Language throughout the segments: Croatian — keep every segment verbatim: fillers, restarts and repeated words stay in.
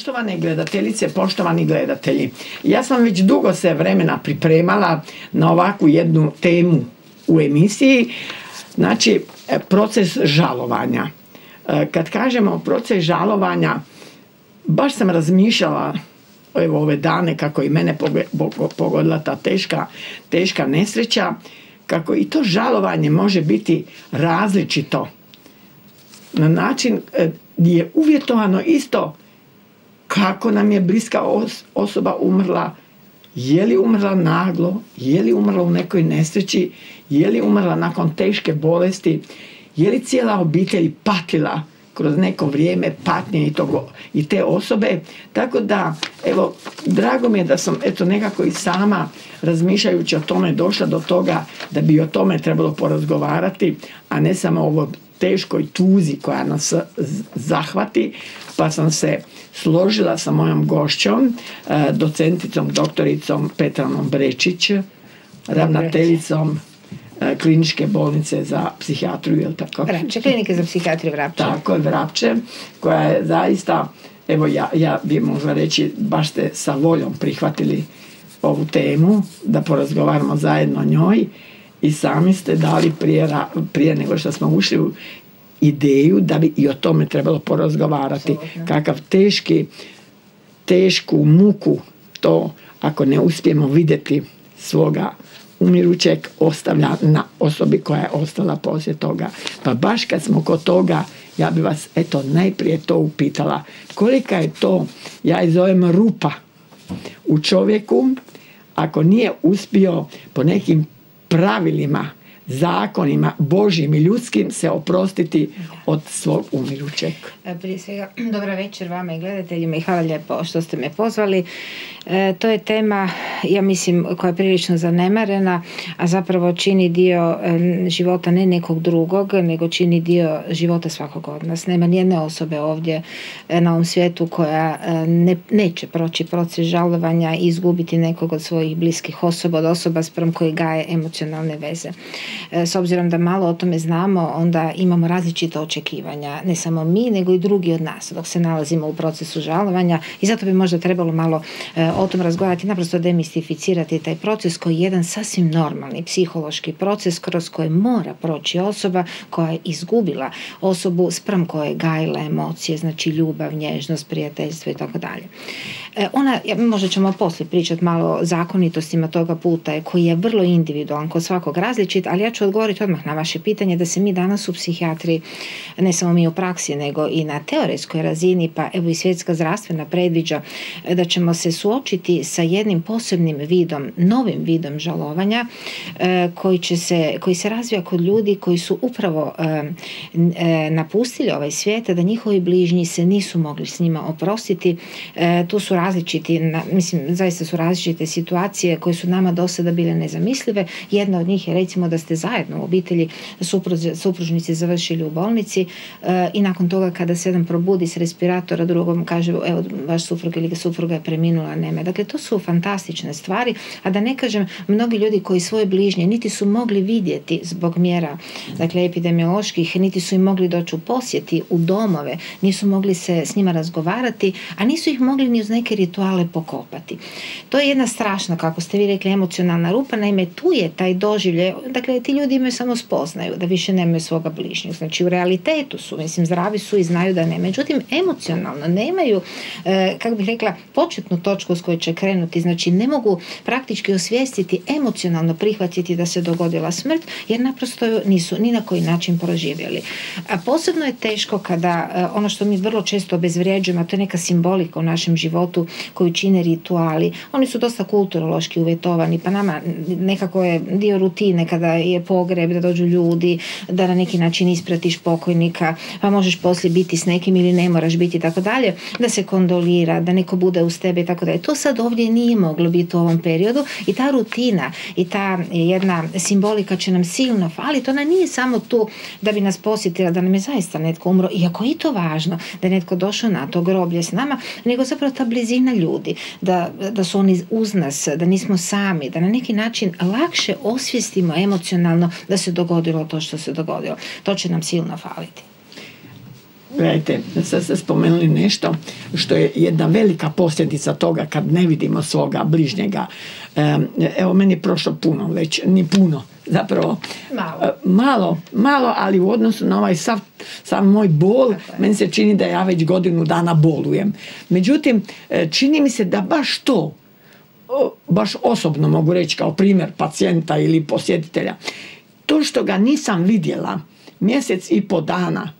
Poštovane gledateljice, poštovani gledatelji, ja sam već dugo se vremena pripremala na ovakvu jednu temu u emisiji, znači proces žalovanja. Kad kažemo proces žalovanja, baš sam razmišljala evo ove dane kako i mene pogodila ta teška, teška nesreća, kako i to žalovanje može biti različito na način gdje je uvjetovano isto kako nam je bliska osoba umrla, je li umrla naglo, je li umrla u nekoj nesreći, je li umrla nakon teške bolesti, je li cijela obitelj patila kroz neko vrijeme patnje i, togo, i te osobe. Tako da, evo, drago mi je da sam eto nekako i sama razmišljajući o tome došla do toga da bi o tome trebalo porazgovarati, a ne samo o ovoj teškoj tuzi koja nas zahvati, pa sam se složila sa mojom gošćom, docenticom, doktoricom Petranom Brečić, ravnateljicom kliničke bolnice za psihijatriju, je li tako? Vrapče, klinike za psihijatriju Vrapče. Tako je, Vrapče, koja je zaista, evo ja, ja bi možda reći, baš ste sa voljom prihvatili ovu temu, da porazgovaramo zajedno o njoj i sami ste dali prije, prije nego što smo ušli u ideju da bi i o tome trebalo porazgovarati. Kakav teški, tešku muku to ako ne uspijemo vidjeti svoga umirućeg ostavlja na osobi koja je ostala poslije toga. Pa baš kad smo kod toga, ja bi vas eto najprije to upitala. Kolika je to, ja je zovem rupa u čovjeku, ako nije uspio po nekim pravilima, zakonima Božjim i ljudskim se oprostiti od svog umirućeg. Prije svega, dobra večer vama i gledateljima i hvala lijepo što ste me pozvali. E, to je tema, ja mislim, koja je prilično zanemarena, a zapravo čini dio e, života ne nekog drugog, nego čini dio života svakog od nas. Nema nijedne osobe ovdje e, na ovom svijetu koja e, ne, neće proći proces žalovanja i izgubiti nekog od svojih bliskih osoba, od osoba sprem koji gaje emocionalne veze. E, s obzirom da malo o tome znamo, onda imamo različita očekivanja, ne samo mi, nego i drugi od nas, dok se nalazimo u procesu žalovanja i zato bi možda trebalo malo e, o tom razgovarati, naprosto demistificirati taj proces koji je jedan sasvim normalni psihološki proces kroz koji mora proći osoba koja je izgubila osobu spram koje je gajila emocije, znači ljubav, nježnost, prijateljstvo i tako dalje. Ona, možda ćemo poslije pričati malo o zakonitostima toga puta koji je vrlo individualan, kod svakog različit, ali ja ću odgovoriti odmah na vaše pitanje da se mi danas u psihijatriji, ne samo mi u praksi, nego i na teoretskoj razini, pa evo i svjetska zdravstvena predviđa da ćemo se suočiti sa jednim posebnim vidom, novim vidom žalovanja koji, će se, koji se razvija kod ljudi koji su upravo napustili ovaj svijet, da njihovi bližnji se nisu mogli s njima oprostiti. Tu su različiti, mislim, zaista su različite situacije koje su nama do sada bile nezamislive. Jedna od njih je recimo da ste zajedno u obitelji, supružnici završili u bolnici i nakon toga kada se jedan probudi s respiratora, drugom kaže evo vaš suprug ili supruga je preminula, nema. Dakle, to su fantastične stvari, a da ne kažem, mnogi ljudi koji svoje bližnje niti su mogli vidjeti zbog mjera, dakle, epidemioloških, niti su im mogli doći u posjeti, u domove, nisu mogli se s njima razgovarati, a nisu ih mogli ni uz neke rituale pokopati. To je jedna strašna, kako ste vi rekli, emocionalna rupa, naime tu je taj doživljaj, dakle, ti ljudi imaju samo spoznaju da više nemaju svoga bližnjeg, znači u realitetu su, mislim, zdravi su i znaju da ne, međutim, emocionalno nemaju, e, kako bih rekla, početnu točku s kojoj će krenuti, znači ne mogu praktički osvijestiti, emocionalno prihvatiti da se dogodila smrt, jer naprosto nisu ni na koji način proživjeli. A posebno je teško kada ono što mi vrlo često obezvrijeđujemo, to je neka simbolika u našem životu koju čine rituali. Oni su dosta kulturološki uvjetovani, pa nama nekako je dio rutine kada je pogreb, da dođu ljudi, da na neki način ispratiš pokojnika, pa možeš poslije biti s nekim ili ne moraš biti, tako dalje, da se kondolira, da neko bude uz tebe i tako dalje. To sad ovdje nije moglo biti u ovom periodu i ta rutina i ta jedna simbolika će nam silno faliti. Ona nije samo tu da bi nas posjetila da nam je zaista netko umro, iako je i to važno da je netko došao na to groblje s nama, nego zapravo ta blizina ljudi, da, da su oni uz nas, da nismo sami, da na neki način lakše osvijestimo emocionalno da se dogodilo to što se dogodilo. To će nam silno faliti. Gledajte, sad ste spomenuli nešto što je jedna velika posljedica toga kad ne vidimo svoga bližnjega. Evo, meni je prošlo puno, već ni puno, zapravo malo, malo, malo ali u odnosu na ovaj sav, sav moj bol, meni se čini da ja već godinu dana bolujem. Međutim, čini mi se da baš to, baš osobno mogu reći kao primjer pacijenta ili posjetitelja, to što ga nisam vidjela mjesec i po dana,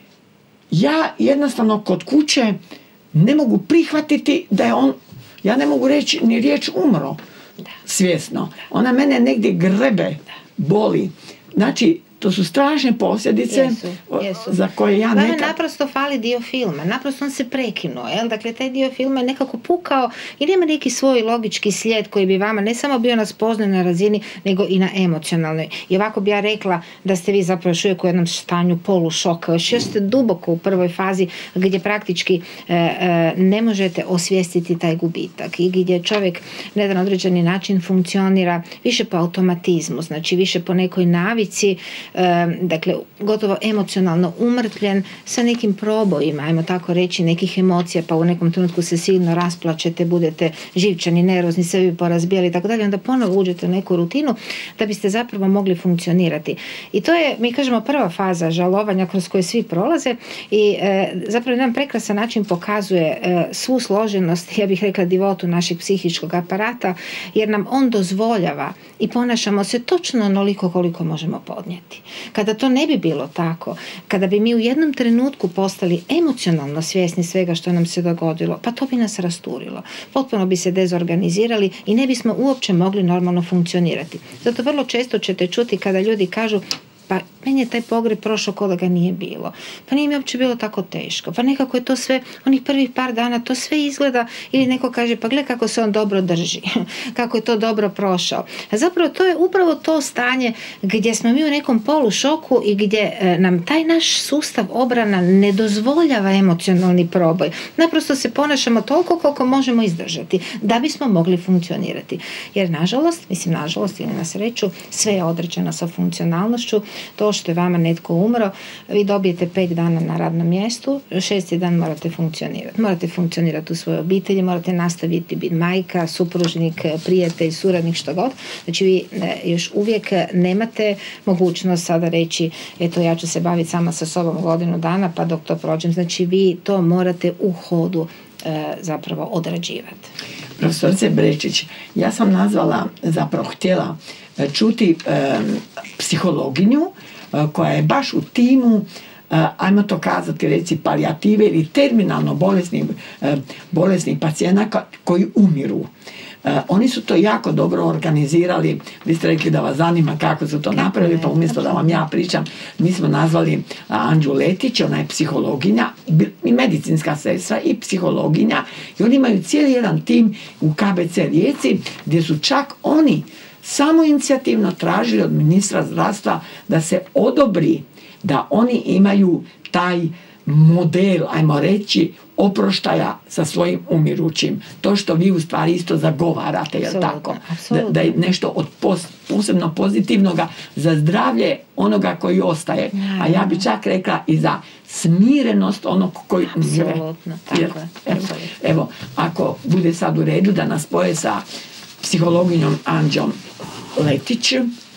ja jednostavno kod kuće ne mogu prihvatiti da je on, ja ne mogu reći ni riječ umro svjesno. Ona mene negdje grebe, boli. Znači, to su strašne posljedice jesu, jesu. za koje ja nekad... Vama naprosto fali dio filma, naprosto on se prekinuo, jel? Dakle, taj dio filma je nekako pukao i nema neki svoj logički slijed koji bi vama ne samo bio na spoznajnoj razini, nego i na emocionalnoj. I ovako bi ja rekla da ste vi zapravo još uvijek u jednom stanju polušoka, još još ste duboko u prvoj fazi gdje praktički e, e, ne možete osvijestiti taj gubitak i gdje čovjek na jedan određeni način funkcionira više po automatizmu, znači više po nekoj navici, dakle, gotovo emocionalno umrtvljen sa nekim probojima, ajmo tako reći, nekih emocija, pa u nekom trenutku se silno rasplačete, budete živčani, nervozni, sve bi porazbijali i tako dalje, onda ponovo uđete u neku rutinu da biste zapravo mogli funkcionirati. I to je, mi kažemo, prva faza žalovanja kroz koje svi prolaze i e, zapravo jedan prekrasan način pokazuje e, svu složenost, ja bih rekla, divotu našeg psihičkog aparata, jer nam on dozvoljava i ponašamo se točno onoliko koliko možemo podnijeti. Kada to ne bi bilo tako, kada bi mi u jednom trenutku postali emocionalno svjesni svega što nam se dogodilo, pa to bi nas rasturilo. Potpuno bi se dezorganizirali i ne bismo uopće mogli normalno funkcionirati. Zato vrlo često ćete čuti kada ljudi kažu pa meni je taj pogreb prošao ko da ga nije bilo. Pa nije mi uopće bilo tako teško. Pa nekako je to sve, onih prvih par dana, to sve izgleda, ili neko kaže pa gle kako se on dobro drži, kako je to dobro prošao. A zapravo to je upravo to stanje gdje smo mi u nekom polušoku i gdje e, nam taj naš sustav obrana ne dozvoljava emocionalni proboj. Naprosto se ponašamo toliko koliko možemo izdržati da bismo mogli funkcionirati. Jer nažalost, mislim nažalost ili na sreću, sve je određeno sa funkcionalnošću. To što je vama netko umro, vi dobijete pet dana na radnom mjestu, šesti dan morate funkcionirati. Morate funkcionirati u svojoj obitelji, morate nastaviti biti majka, supružnik, prijatelj, suradnik, što god. Znači vi još uvijek nemate mogućnost sada reći eto ja ću se baviti sama sa sobom godinu dana pa dok to prođem. Znači vi to morate u hodu e, zapravo odrađivati. Profesorice Brečić, ja sam nazvala, zapravo htjela čuti e, psihologinju e, koja je baš u timu, e, ajmo to kazati, reci palijative ili terminalno bolesnih e, bolesnih pacijenata koji umiru. E, oni su to jako dobro organizirali. Vi ste rekli da vas zanima kako su to napravili, pa umjesto da vam ja pričam, mi smo nazvali Anđu Letić, ona je psihologinja i medicinska sestra i psihologinja i oni imaju cijeli jedan tim u K B C Rijeci gdje su čak oni samo inicijativno tražili od ministra zdravstva da se odobri da oni imaju taj model, ajmo reći, oproštaja sa svojim umirućim. To što vi u stvari isto zagovarate, jel tako? Da, da je nešto od pos, posebno pozitivnoga za zdravlje onoga koji ostaje. A ja bi čak rekla i za smirenost onog koji umire. Apsolutno, tako je. Evo, evo, ako bude sad u redu da nas spoje sa psihologinjom Anđom Letić.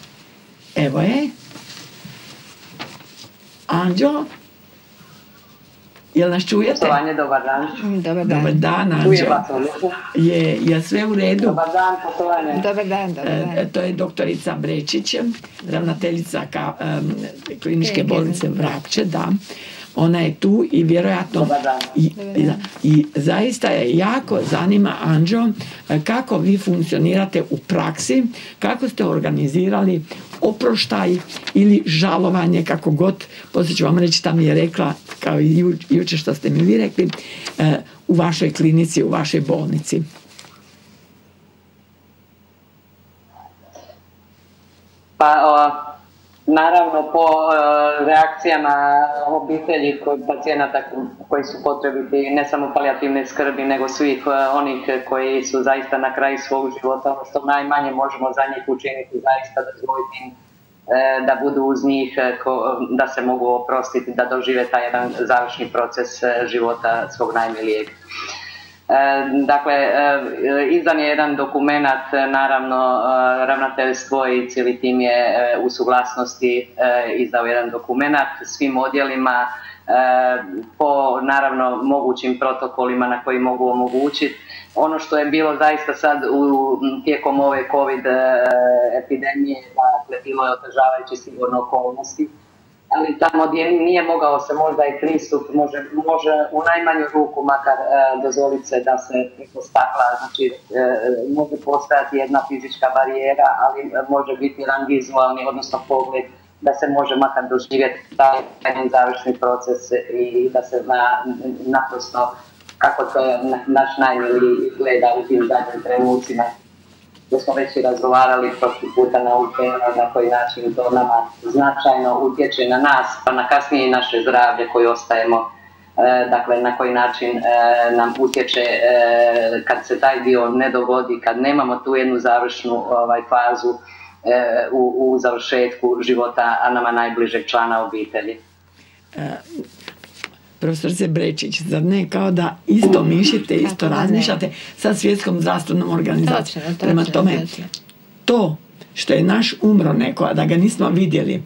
Evo je. Anđo, jel nas čujete? Poštovanje, dobar dan. Dobar dan. Dobar dan, Anđo. Čujem vas. Je, je sve u redu? Dobar dan, poštovanje. Dobar dan, dobar dan. E, to je doktorica Brečić, ravnateljica ka, um, kliničke bolnice Vrapče, da. Ona je tu i vjerojatno i, i, i zaista je jako zanima, Anđo, kako vi funkcionirate u praksi, kako ste organizirali oproštaj ili žalovanje, kako god, poslije ću vam reći, tam je rekla, kao i ju, jučer što ste mi vi rekli, u vašoj klinici, u vašoj bolnici. Pa, o... Naravno, po uh, reakcijama obitelji kod pacijenata koji su potrebiti ne samo palijativne skrbi, nego svih uh, onih koji su zaista na kraju svog života, ono što najmanje možemo za njih učiniti, zaista dozvoliti im da budu uz njih, da se mogu oprostiti, da dožive taj jedan završni proces života svog najmilijeg. Dakle, izdan je jedan dokumenat, naravno ravnateljstvo i cijeli tim je u suglasnosti izdao jedan dokumenat svim odjelima po naravno mogućim protokolima na koji mogu omogućiti. Ono što je bilo zaista sad u, tijekom ove COVID epidemije, dakle, bilo je otežavajući sigurno okolnosti, ali tamo gdje nije mogao se možda i pristup, može, može u najmanju ruku makar e, dozvoliti se da se preko stakla, znači e, može postojati jedna fizička barijera, ali može biti jedan vizualni, odnosno pogled, da se može makar doživjeti taj završni proces i da se na, naprosto kako to naš najmiliji gleda u tim zadnjim trenucima. Da smo već i razgovarali prošli puta na ovu temu, na koji način to nama značajno utječe na nas, pa na kasnije i naše zdravlje koje ostajemo, e, dakle na koji način e, nam utječe e, kad se taj dio ne dogodi, kad nemamo tu jednu završnu ovaj, fazu e, u, u završetku života, a nama najbližeg člana obitelji. E, profesorice Brečić, zar ne kao da isto mišite, isto razmišljate sa Svjetskom zdravstvenom organizacijom? Točno, Prema tome, točno. to što je naš umro neko, a da ga nismo vidjeli,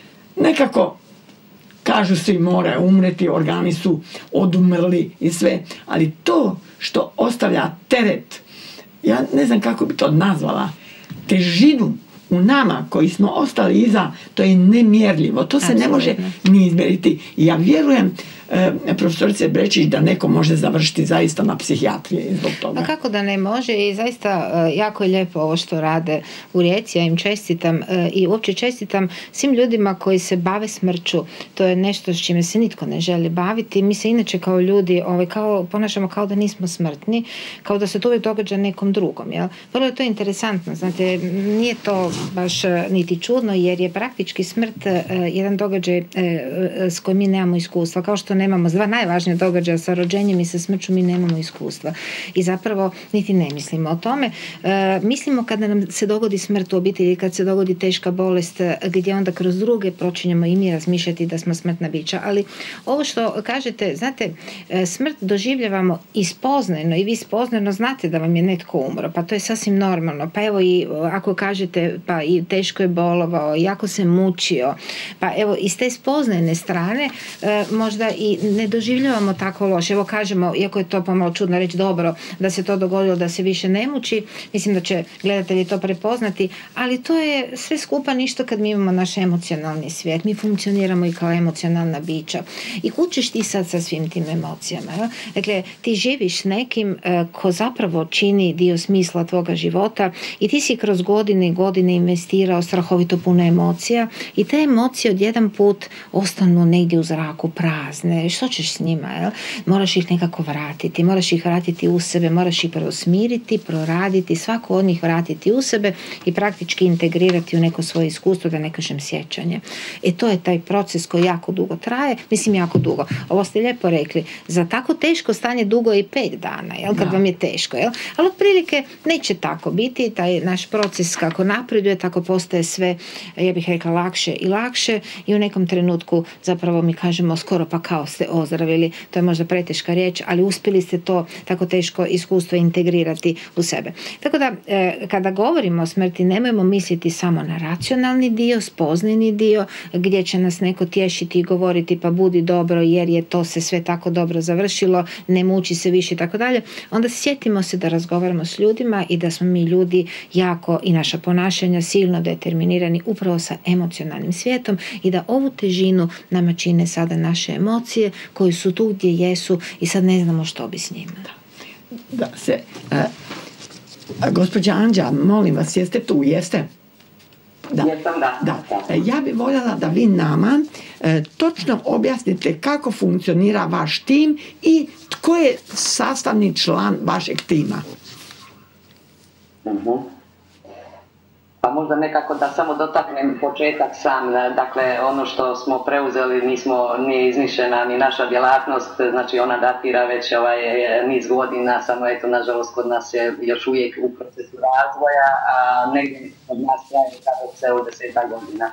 nekako kažu svi mora umreti, organi su odumrli i sve, ali to što ostavlja teret, ja ne znam kako bi to nazvala, težinu u nama koji smo ostali iza, to je nemjerljivo, to se Absolutno. Ne može ni izmjeriti. I ja vjerujem, e, profesorice Brečić, da neko može završiti zaista na psihijatriji zbog toga. A kako da ne može, i zaista e, jako je lijepo ovo što rade u Rijeci, ja im čestitam e, i uopće čestitam svim ljudima koji se bave smrću. To je nešto s čime se nitko ne želi baviti. Mi se inače kao ljudi ovaj, kao, ponašamo kao da nismo smrtni, kao da se to uvijek događa nekom drugom. Jel? Vrlo je to interesantno, znate, nije to baš niti čudno, jer je praktički smrt e, jedan događaj e, e, s kojim mi nemamo iskustva, kao što nemamo dva najvažnija događaja sa rođenjem i sa smrću, mi nemamo iskustva i zapravo niti ne mislimo o tome. E, mislimo kada nam se dogodi smrt u obitelji, kad se dogodi teška bolest, gdje onda kroz druge počinjemo i mi razmišljati da smo smrtna bića, ali ovo što kažete, znate, smrt doživljavamo i spoznajno, i vi spoznajno znate da vam je netko umro, pa to je sasvim normalno, pa evo i ako kažete pa i teško je bolovao, jako se mučio, pa evo iz te spoznajne strane e, možda i ne doživljavamo tako loše. Evo kažemo, iako je to pomalo čudno reći, dobro da se to dogodilo, da se više ne muči, mislim da će gledatelji to prepoznati, ali to je sve skupa ništa kad mi imamo naš emocionalni svijet, mi funkcioniramo i kao emocionalna bića. I kućiš ti sad sa svim tim emocijama. Ja? Dakle, ti živiš s nekim e, ko zapravo čini dio smisla tvoga života i ti si kroz godine i godine investirao strahovito puno emocija i te emocije odjedan put ostanu negdje u zraku prazne. Što ćeš s njima? Jel? Moraš ih nekako vratiti, moraš ih vratiti u sebe, moraš ih prvo smiriti, proraditi, svako od njih vratiti u sebe i praktički integrirati u neko svoje iskustvo, da ne kažem sjećanje. E to je taj proces koji jako dugo traje, mislim jako dugo. Ovo ste lijepo rekli, za tako teško stanje dugo je i pet dana, jel? Kad da. Vam je teško, jel? Ali otprilike neće tako biti, taj naš proces kako napreduje, tako postaje sve, ja bih rekla, lakše i lakše i u nekom trenutku zapravo mi kažemo skoro pa kao ste ozdravili, to je možda preteška riječ, ali uspjeli ste to tako teško iskustvo integrirati u sebe. Tako da e, kada govorimo o smrti, nemojmo misliti samo na racionalni dio, spoznajni dio, gdje će nas neko tješiti i govoriti pa budi dobro jer je to se sve tako dobro završilo, ne muči se više i tako dalje. Onda sjetimo se da razgovaramo s ljudima i da smo mi ljudi jako i naša ponašanja silno determinirani upravo sa emocionalnim svijetom i da ovu težinu nama čine sada naše emocije koje su tu gdje jesu i sad ne znamo što bi s njima. Da se, a, a, gospođa Anđa, molim vas, jeste tu, jeste? Da. Da. Ja bih voljela da vi nama e, točno objasnite kako funkcionira vaš tim i tko je sastavni član vašeg tima. Uh-huh. Pa možda nekako da samo dotaknem početak sam, dakle ono što smo preuzeli nismo, nije izmišljena ni naša djelatnost, znači ona datira već ovaj niz godina, samo eto nažalost kod nas je još uvijek u procesu razvoja, a negdje od nas traje kako se u desetak godina.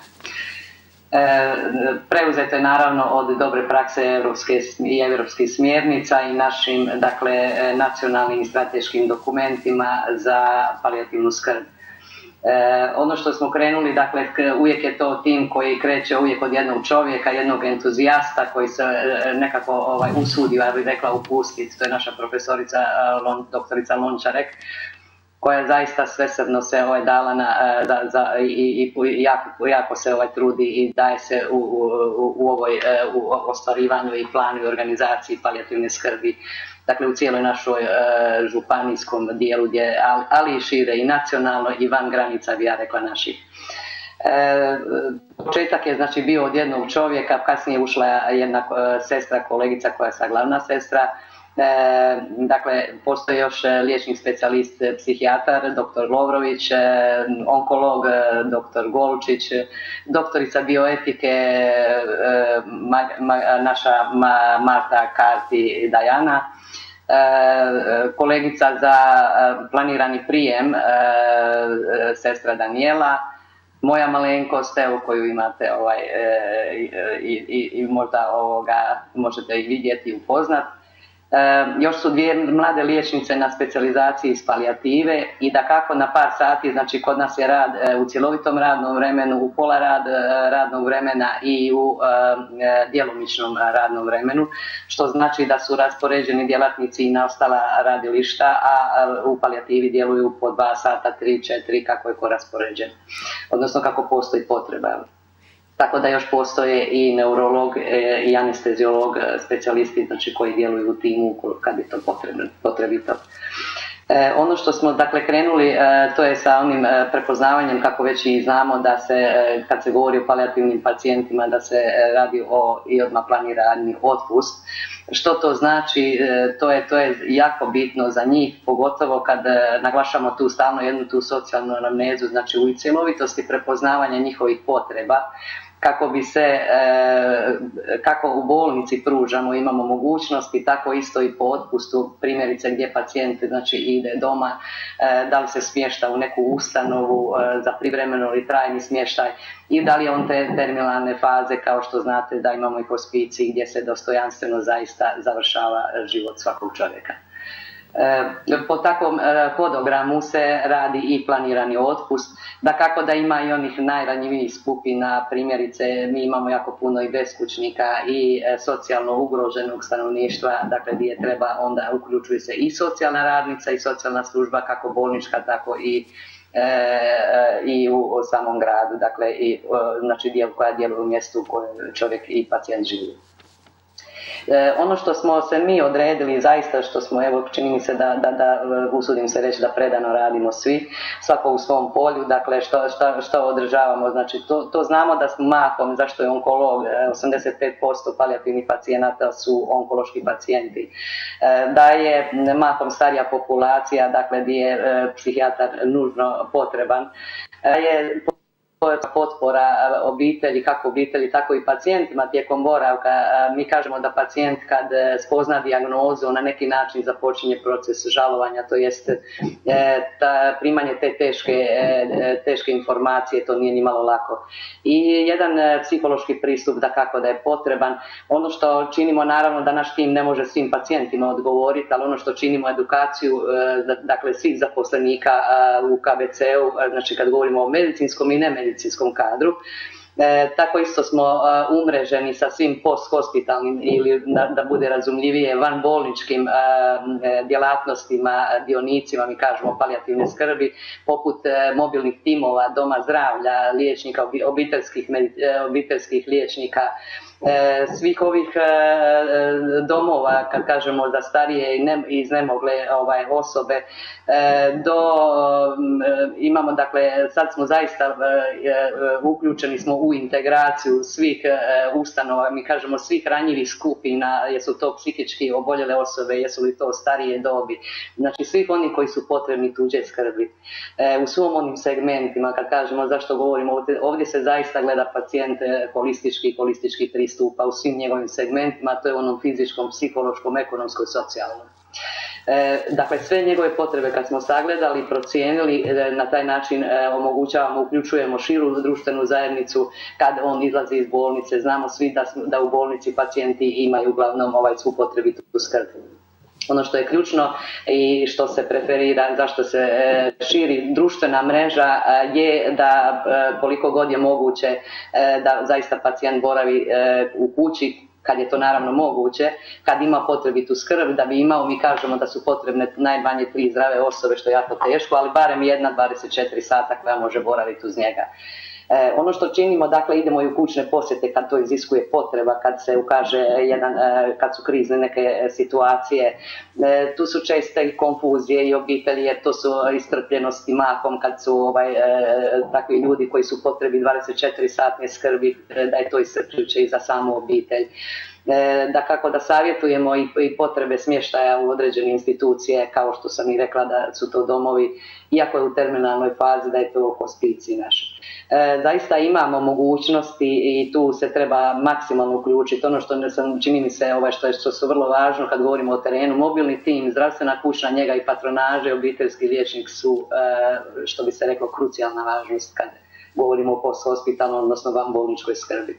E, preuzeto je naravno od dobre prakse evropske i evropskih smjernica i našim dakle nacionalnim i strateškim dokumentima za palijativnu skrb. E, ono što smo krenuli, dakle, uvijek je to tim koji kreće uvijek od jednog čovjeka, jednog entuzijasta koji se nekako ovaj, usudi, ja bih rekla, upustiti. To je naša profesorica, doktorica Lončarek, koja zaista svesrdno se ovaj, dala na, za, za, i, i jako, jako se ovaj, trudi i daje se u, u, u, ovoj, u ostvarivanju i planu i organizaciji palijativne skrbi. Dakle, u cijeloj našoj e, županijskom dijelu, gdje, ali, ali i šire i nacionalno i van granica, bi ja rekla, naših. E, početak je znači bio od jednog čovjeka, kasnije ušla jedna e, sestra, kolegica koja je sad glavna sestra. E, dakle, postoji još liječnik specijalist psihijatar, doktor Lovrović, e, onkolog, doktor Golčić, doktorica bioetike, e, ma, ma, naša ma, Marta Karti Dajana, e, kolegica za planirani prijem, e, sestra Daniela, moja malenkost, evo koju imate ovaj, e, i, i, i možda ovoga možete i vidjeti i upoznat. E, još su dvije mlade liječnice na specijalizaciji iz palijative i da kako na par sati, znači kod nas je rad e, u cjelovitom radnom vremenu, u pola rad, e, radnog vremena i u e, djelomičnom radnom vremenu, što znači da su raspoređeni djelatnici i na ostala radilišta, a u palijativi djeluju po dva sata, tri, četiri, kako je ko raspoređen, odnosno kako postoji potreba. Tako da još postoje i neurolog i anesteziolog, specijalisti, znači koji djeluju u timu kad je to potrebito. E, ono što smo dakle krenuli, e, to je sa onim e, prepoznavanjem, kako već i znamo da se, e, kad se govori o palijativnim pacijentima, da se e, radi o i odmah planirani otpust. Što to znači? E, to je, to je jako bitno za njih, pogotovo kad e, naglašamo tu stalno jednu tu socijalnu anamnezu, znači u cjelovitosti prepoznavanja njihovih potreba, kako bi se, e, kako u bolnici pružamo, imamo mogućnosti, tako isto i po otpustu, primjerice gdje pacijent znači, ide doma, e, da li se smješta u neku ustanovu e, za privremeno ili trajni smještaj i da li je on te terminalne faze, kao što znate da imamo i hospicij gdje se dostojanstveno zaista završava život svakog čovjeka. Po takvom hodogramu se radi i planirani otpust, da kako da ima i onih najranjivijih skupina, primjerice mi imamo jako puno i beskućnika i socijalno ugroženog stanovništva, dakle gdje treba onda uključuje se i socijalna radnica i socijalna služba, kako bolnička, tako i E, i u, u samom gradu, dakle i znači dijel koja djeluje u mjestu u kojem čovjek i pacijent živi. E, ono što smo se mi odredili, zaista što smo, evo čini mi se da, da, da usudim se reći da predano radimo svi, svako u svom polju, dakle što, što, što održavamo, znači to, to znamo da smo mahom, zašto je onkolog, osamdeset pet posto palijativnih pacijenata su onkološki pacijenti, e, da je mahom starija populacija, dakle gdje je e, psihijatar nužno potreban, e, je potpora obitelji, kako obitelji, tako i pacijentima tijekom boravka. Mi kažemo da pacijent kad spozna dijagnozu na neki način započinje proces žalovanja, to jest ta, primanje te teške, teške informacije, to nije ni malo lako. I jedan psihološki pristup da kako da je potreban. Ono što činimo, naravno da naš tim ne može svim pacijentima odgovoriti, ali ono što činimo edukaciju, dakle svih zaposlenika u K B C-u, znači kad govorimo o medicinskom i nemedicinskom medicinskom kadru. E, tako isto smo a, umreženi sa svim posthospitalnim ili da, da bude razumljivije vanbolničkim a, djelatnostima, dionicima, mi kažemo palijativne skrbi, poput a, mobilnih timova, doma zdravlja, liječnika, obiteljskih, obiteljskih liječnika, svih ovih domova, kad kažemo za starije i iznemogle ovaj, osobe, do, imamo, dakle, sad smo zaista uključeni smo u integraciju svih ustanova, mi kažemo svih ranjivih skupina, jesu to psihički oboljele osobe, jesu li to starije dobi, znači svih oni koji su potrebni tuđe skrbi. U svom onim segmentima, kad kažemo zašto govorimo, ovdje, ovdje se zaista gleda pacijent holistički, holistički pristupa u svim njegovim segmentima, to je onom fizičkom, psihološkom, ekonomskom, socijalnom. E, dakle, sve njegove potrebe kad smo sagledali i procijenili, e, na taj način e, omogućavamo, uključujemo širu društvenu zajednicu kad on izlazi iz bolnice. Znamo svi da, da u bolnici pacijenti imaju uglavnom ovaj svu potrebitu skrb. Ono što je ključno i što se preferira, zašto se e, širi društvena mreža e, je da e, koliko god je moguće e, da zaista pacijent boravi e, u kući, kad je to naravno moguće, kad ima potrebitu skrb, da bi imao, mi kažemo da su potrebne najmanje tri zdrave osobe, što je jako teško, ali barem jedna dvadeset četiri sata koja može boraviti uz njega. E, ono što činimo, dakle, idemo i u kućne posjete kad to iziskuje potreba, kad se ukaže jedan, e, kad su krizne neke situacije. E, tu su česte konfuzije i obitelji, jer to su istrpljenosti mahom kad su ovaj, e, takvi ljudi koji su potrebi dvadeset četiri satne skrbi, e, da je to iscrpljujuće i za samu obitelj. E, da kako da savjetujemo i, i potrebe smještaja u određene institucije, kao što sam i rekla da su to domovi, iako je u terminalnoj fazi, da je to hospicij naš. E, zaista imamo mogućnosti i tu se treba maksimalno uključiti. Ono što ne sam, čini mi se ovaj, što, je, što su vrlo važno kad govorimo o terenu, mobilni tim, zdravstvena kućna njega i patronaže, obiteljski liječnik su, e, što bi se reklo, krucijalna važnost kad govorimo o posthospitalnoj, odnosno vanbolničkoj skrbi.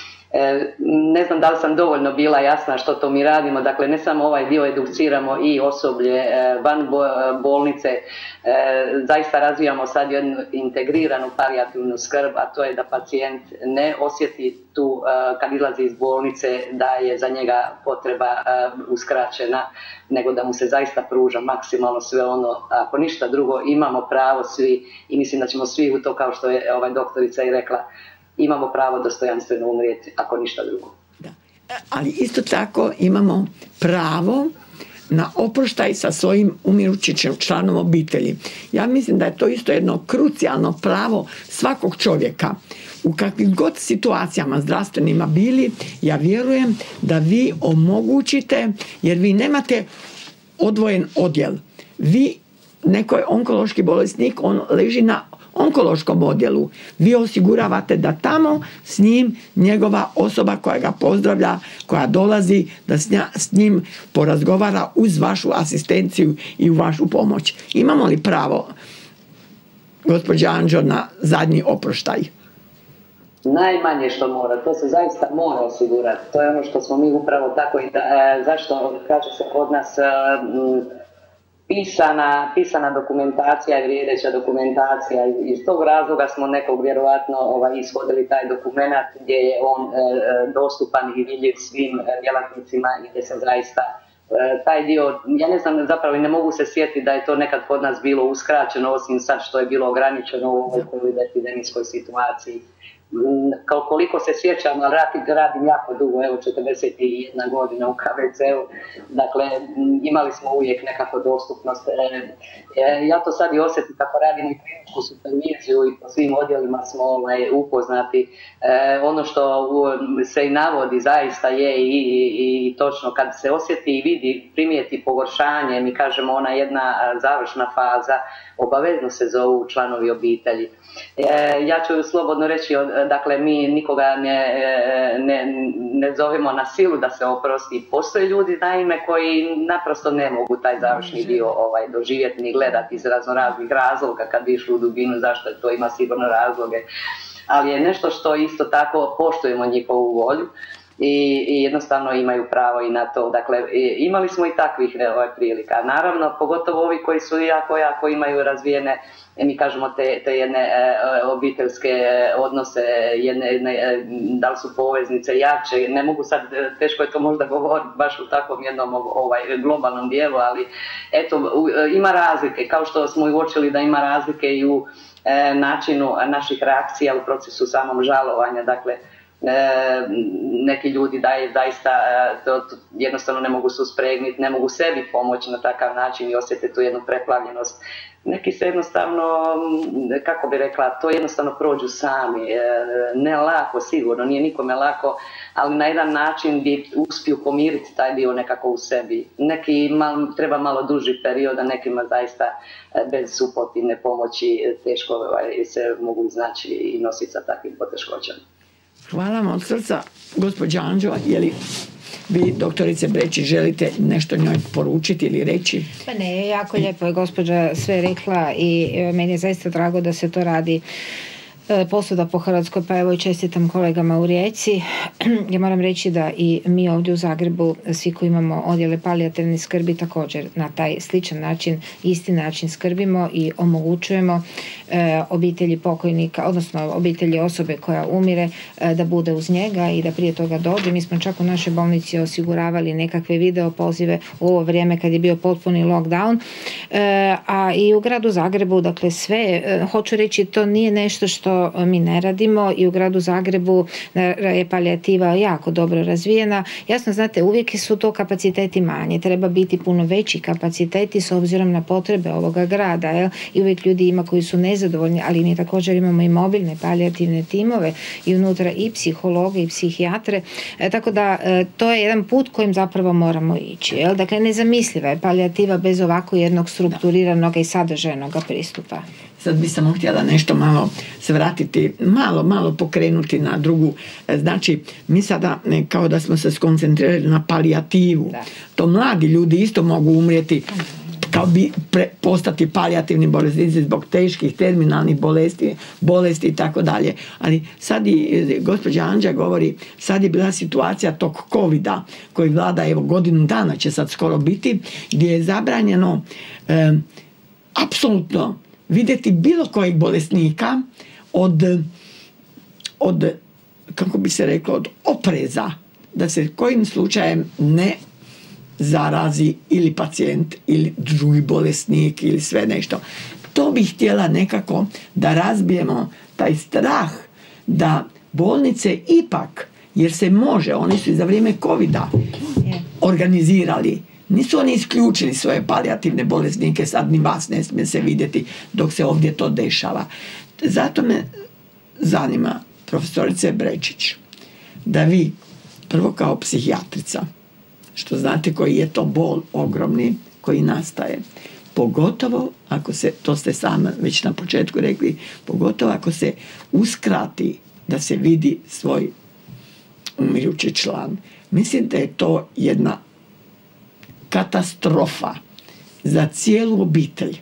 Ne znam da li sam dovoljno bila jasna što to mi radimo, dakle ne samo ovaj dio, educiramo i osoblje van bolnice, zaista razvijamo sad jednu integriranu palijativnu skrb, a to je da pacijent ne osjeti tu kad izlazi iz bolnice da je za njega potreba uskraćena, nego da mu se zaista pruža maksimalno sve ono, ako ništa drugo, imamo pravo svi i mislim da ćemo svi u to, kao što je ovaj doktorica i rekla, imamo pravo dostojanstveno umrijeti, ako ništa drugo. Da. Ali isto tako imamo pravo na oproštaj sa svojim umirućim članom obitelji. Ja mislim da je to isto jedno krucijalno pravo svakog čovjeka. U kakvim god situacijama zdravstvenima bili, ja vjerujem da vi omogućite, jer vi nemate odvojen odjel. Vi, neko je onkološki bolesnik, on leži na onkološkom odjelu. Vi osiguravate da tamo s njim njegova osoba koja ga pozdravlja, koja dolazi, da s njim porazgovara uz vašu asistenciju i u vašu pomoć. Imamo li pravo, gospođa Anđo, na zadnji oproštaj? Najmanje što mora, to se zaista mora osigurati. To je ono što smo mi upravo tako i da, e, zašto kaže se kod nas m, Pisana, pisana dokumentacija i vrijedeća dokumentacija. Iz tog razloga smo nekog vjerovatno ovaj, ishodili taj dokumenat gdje je on e, dostupan i vidljiv svim djelatnicima i gdje se zaista e, taj dio, ja ne znam, zapravo ne mogu se sjetiti da je to nekad kod nas bilo uskraćeno, osim sad što je bilo ograničeno u ovoj covid epidemijskoj situaciji. Koliko se sjećam, ali radim, radim jako dugo, evo četrdeset jedna godina u K B C-u, dakle imali smo uvijek nekako dostupnost. E, ja to sad i osjetim kako radim i kliničku superviziju i po svim odjelima smo ovaj, upoznati. E, ono što se i navodi zaista je i, i, i točno kad se osjeti i vidi, primijeti pogoršanje, mi kažemo ona jedna završna faza, obavezno se zovu članovi obitelji. E, ja ću slobodno reći, dakle mi nikoga ne, ne, ne zovemo na silu da se oprosti. Postoje ljudi naime koji naprosto ne mogu taj završni dio ovaj, doživjeti ni gledati iz raznoraznih razloga kad bi išli u dubinu zašto to ima sigurno razloge. Ali je nešto što isto tako poštujemo njihovu volju. I, i jednostavno imaju pravo i na to. Dakle, imali smo i takvih ovaj, prilika. Naravno, pogotovo ovi koji su jako, jako imaju razvijene, mi kažemo, te, te jedne e, obiteljske odnose, jedne, jedne, da li su poveznice jače, ne mogu sad, teško je to možda govoriti baš u takvom jednom ovaj, globalnom dijelu, ali eto, ima razlike, kao što smo i uočili da ima razlike i u e, načinu naših reakcija u procesu samom žalovanja. Dakle, neki ljudi daje zaista to, to jednostavno ne mogu se uspregniti, ne mogu sebi pomoći na takav način i osjete tu jednu preplavljenost. Neki se jednostavno, kako bi rekla, to jednostavno prođu sami, ne lako sigurno, nije nikome lako, ali na jedan način bi uspiju pomiriti taj dio nekako u sebi. Neki mal, treba malo duži period, a nekima zaista bez suportivne pomoći teško ovaj, se mogu iznaći i nositi sa takvim poteškoćama. Hvala vam od srca, gospođa Anđela, je li vi, doktorice Brečić, želite nešto njoj poručiti ili reći? Pa ne, jako lijepo je gospođa sve rekla i meni je zaista drago da se to radi posuda po Hrvatskoj, pa evo i čestitam kolegama u Rijeci. Ja moram reći da i mi ovdje u Zagrebu, svi koji imamo odjele palijativne skrbi, također na taj sličan način, isti način skrbimo i omogućujemo e, obitelji pokojnika, odnosno obitelji osobe koja umire, e, da bude uz njega i da prije toga dođe. Mi smo čak u našoj bolnici osiguravali nekakve video pozive u ovo vrijeme kad je bio potpuni lockdown, e, a i u gradu Zagrebu, dakle sve, e, hoću reći, to nije nešto što mi ne radimo i u gradu Zagrebu je palijativa jako dobro razvijena. Jasno, znate, uvijek su to kapaciteti manje, treba biti puno veći kapaciteti s obzirom na potrebe ovoga grada, jel? I uvijek ljudi ima koji su nezadovoljni, ali mi također imamo i mobilne palijativne timove i unutra i psihologe i psihijatre, e, tako da e, to je jedan put kojim zapravo moramo ići, jel? Dakle, nezamisliva je palijativa bez ovako jednog strukturiranog i sadržajnog pristupa. Sad bi samo htjela nešto malo se vratiti, malo, malo pokrenuti na drugu. Znači, mi sada kao da smo se skoncentrirali na palijativu. Da. To mladi ljudi isto mogu umrijeti, kao bi pre, postati palijativni bolesnici zbog teških terminalnih bolesti, bolesti i tako dalje. Ali sad i gospođa Anđa govori, sad je bila situacija tog covida koji vlada, evo godinu dana će sad skoro biti, gdje je zabranjeno e, apsolutno vidjeti bilo kojeg bolesnika od, od, kako bi se reklo, od opreza, da se kojim slučajem ne zarazi ili pacijent ili drugi bolesnik ili sve nešto. To bih htjela nekako da razbijemo taj strah da bolnice ipak, jer se može, oni su i za vrijeme covida organizirali. Nisu oni isključili svoje palijativne bolesnike, sad ni vas ne smije se vidjeti dok se ovdje to dešava. Zato me zanima, profesorice Brečić, da vi, prvo kao psihijatrica, što znate koji je to bol ogromni koji nastaje, pogotovo ako se, to ste sami već na početku rekli, pogotovo ako se uskrati da se vidi svoj umirući član. Mislim da je to jedna katastrofa za cijelu obitelj.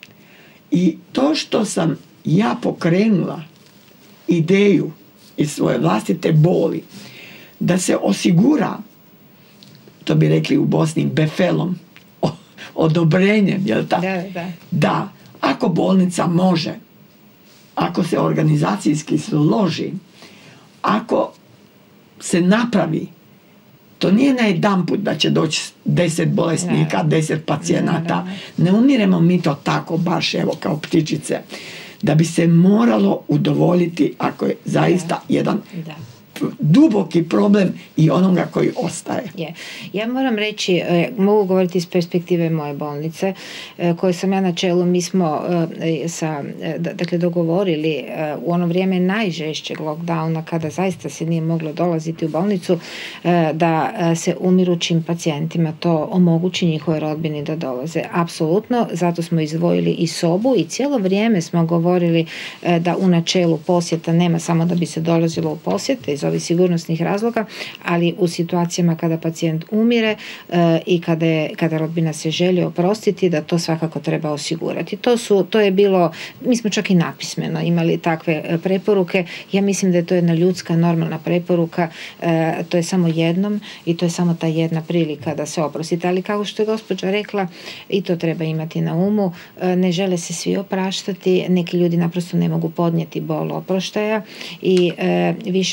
I to što sam ja pokrenula ideju iz svoje vlastite boli da se osigura, to bi rekli u Bosni, befelom, odobrenjem, jel tako? Da, da. Da, ako bolnica može, ako se organizacijski složi, ako se napravi, to nije na jedan put da će doći deset bolesnika, ne. deset pacijenata. Ne, ne, ne. ne umiremo mi to tako baš, evo, kao ptičice. Da bi se moralo udovoljiti ako je zaista da. jedan da. duboki problem i onoga koji ostaje. Je. Ja moram reći, mogu govoriti iz perspektive moje bolnice, koje sam ja na čelu. Mi smo sa, dakle, dogovorili u ono vrijeme najžešćeg lockdowna, kada zaista se nije moglo dolaziti u bolnicu, da se umirućim pacijentima to omogući njihove rodbini da dolaze. Apsolutno, zato smo izdvojili i sobu i cijelo vrijeme smo govorili da u načelu posjeta nema samo da bi se dolazilo u posjete iz ovih sigurnosnih razloga, ali u situacijama kada pacijent umire e, i kada, je, kada rodbina se želi oprostiti, da to svakako treba osigurati. To, su, to je bilo, mi smo čak i napismeno imali takve preporuke. Ja mislim da je to jedna ljudska, normalna preporuka. E, to je samo jednom i to je samo ta jedna prilika da se oprostite. Ali kao što je gospođa rekla, i to treba imati na umu, e, ne žele se svi opraštati, neki ljudi naprosto ne mogu podnijeti bol oproštaja i e, više vole to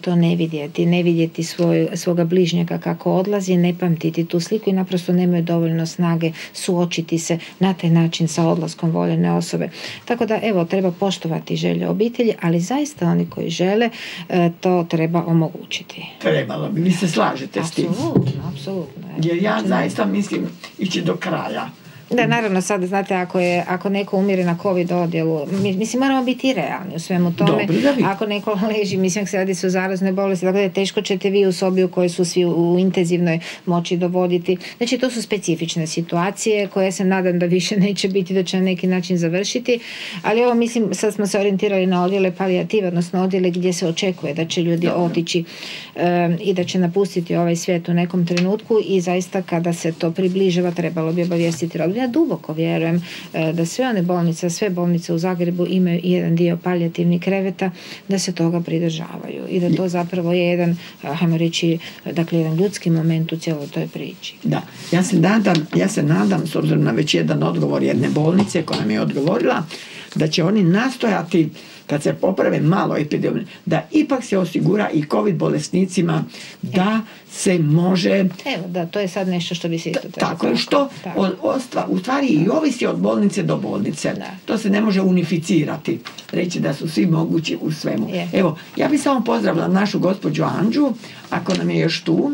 to ne vidjeti, ne vidjeti svoj, svoga bližnjaka kako odlazi, ne pamtiti tu sliku i naprosto nemaju dovoljno snage suočiti se na taj način sa odlaskom voljene osobe. Tako da evo, treba poštovati želje obitelji, ali zaista oni koji žele to treba omogućiti. Trebalo bi, vi se slažete s tim? Apsolutno, apsolutno. Jer ja zaista mislim ići do kraja. Da, naravno, sad znate, ako, je, ako neko umire na COVID odjelu, mislim, moramo biti i realni u svemu tome. Dobro, ako neko leži, mislim, se radi se o zaraznoj bolesti, tako da je teško ćete vi u sobi u kojoj su svi u intenzivnoj moći dovoditi. Znači, to su specifične situacije koje se nadam da više neće biti, da će na neki način završiti, ali ovo, mislim, sad smo se orijentirali na odjele palijative, odnosno odjele gdje se očekuje da će ljudi Dobro. otići um, i da će napustiti ovaj svijet u nekom trenutku i zaista kada se to približava trebalo bi obavijestiti rodbinu. Ja duboko vjerujem da sve one bolnice, sve bolnice u Zagrebu imaju jedan dio palijativnih kreveta, da se toga pridržavaju i da to zapravo je jedan, hajmo reći, dakle jedan ljudski moment u cijeloj toj priči. Da, ja se nadam, ja se nadam, s obzirom na već jedan odgovor jedne bolnice koja nam je odgovorila, da će oni nastojati kad se poprave malo epidemije, da ipak se osigura i COVID bolesnicima da se može... Evo, da, to je sad nešto što bi se isto trebalo. Tako, što tako. Od, ostva, u stvari i ovisi od bolnice do bolnice. Da. To se ne može unificirati, reći da su svi mogući u svemu. Je. Evo, ja bih samo pozdravila našu gospođu Anđu, ako nam je još tu.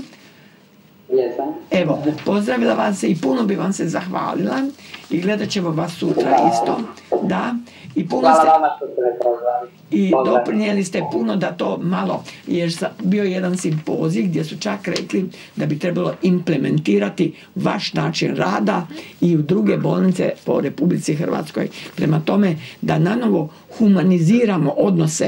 Jesam. Evo, pozdravila vas se i puno bi vam se zahvalila i gledat ćemo vas sutra isto. Da. I puno Hvala ste, vama što ste me pozvali. I doprinijeli ste puno da to malo, jer bio jedan simpozij gdje su čak rekli da bi trebalo implementirati vaš način rada i u druge bolnice po Republici Hrvatskoj. Prema tome da nanovo humaniziramo odnose,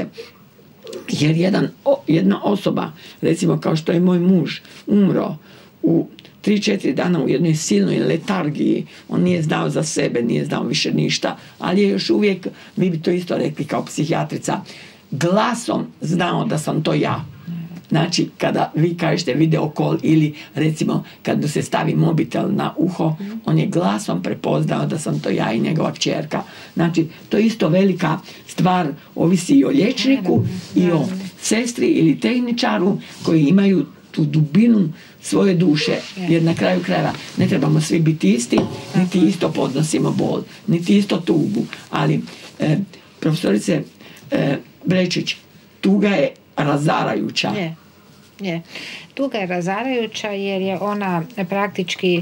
jer jedan, jedna osoba, recimo kao što je moj muž, umro u tri četiri dana u jednoj silnoj letargiji, on nije znao za sebe, nije znao više ništa, ali je još uvijek, vi bi to isto rekli kao psihijatrica, glasom znao da sam to ja. Znači, kada vi kažete video call ili recimo kad mu se stavi mobitel na uho, on je glasom prepoznao da sam to ja i njegova kćerka. Znači, to je isto velika stvar, ovisi i o liječniku i o sestri ili tehničaru koji imaju tu dubinu svoje duše, jer na kraju krajeva ne trebamo svi biti isti, niti isto podnosimo bol, niti isto tugu, ali e, profesorice e, Brečić, tuga je razarajuća. Je, je. Tuga je razarajuća jer je ona praktički,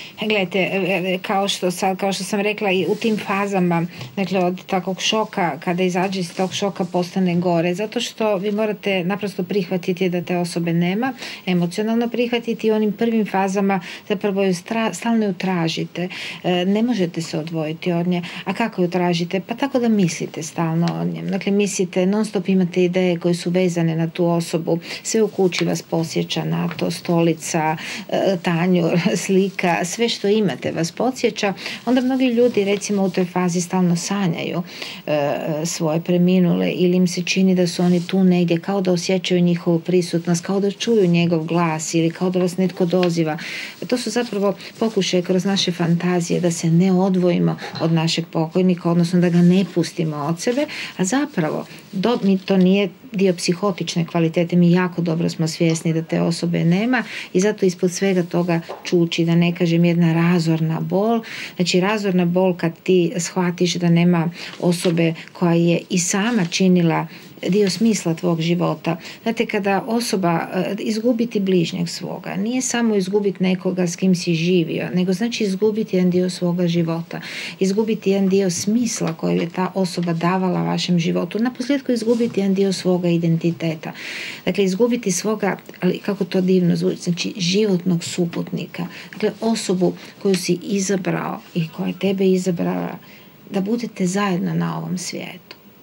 gledajte, kao što, sad, kao što sam rekla i u tim fazama, dakle od takvog šoka, kada izađe iz tog šoka postane gore, zato što vi morate naprosto prihvatiti da te osobe nema, emocionalno prihvatiti i onim prvim fazama zapravo ju stra, stalno ju tražite, ne možete se odvojiti od nje, a kako ju tražite? Pa tako da mislite stalno o njem, dakle mislite, non stop imate ideje koje su vezane na tu osobu, sve u kući vas posjeća na to, stolica, tanjur, slika, sve što imate vas podsjeća, onda mnogi ljudi recimo u toj fazi stalno sanjaju e, svoje preminule ili im se čini da su oni tu negdje, kao da osjećaju njihovu prisutnost, kao da čuju njegov glas ili kao da vas netko doziva. To su zapravo pokušaje kroz naše fantazije da se ne odvojimo od našeg pokojnika, odnosno da ga ne pustimo od sebe, a zapravo do, mi to nije dio psihotične kvalitete, mi jako dobro smo svjesni da te osobe nema i zato ispod svega toga čuči, da ne kažem jedna razorna bol. Znači razorna bol kad ti shvatiš da nema osobe koja je i sama činila dio smisla tvog života. Znate, kada osoba izgubiti bližnjeg svoga, nije samo izgubiti nekoga s kim si živio, nego znači izgubiti jedan dio svoga života, izgubiti jedan dio smisla koji je ta osoba davala vašem životu, naposljetku izgubiti jedan dio svoga identiteta. Dakle, izgubiti svoga, ali kako to divno zvuči, znači životnog suputnika. Dakle, osobu koju si izabrao i koja je tebe izabrala da budete zajedno na ovom svijetu.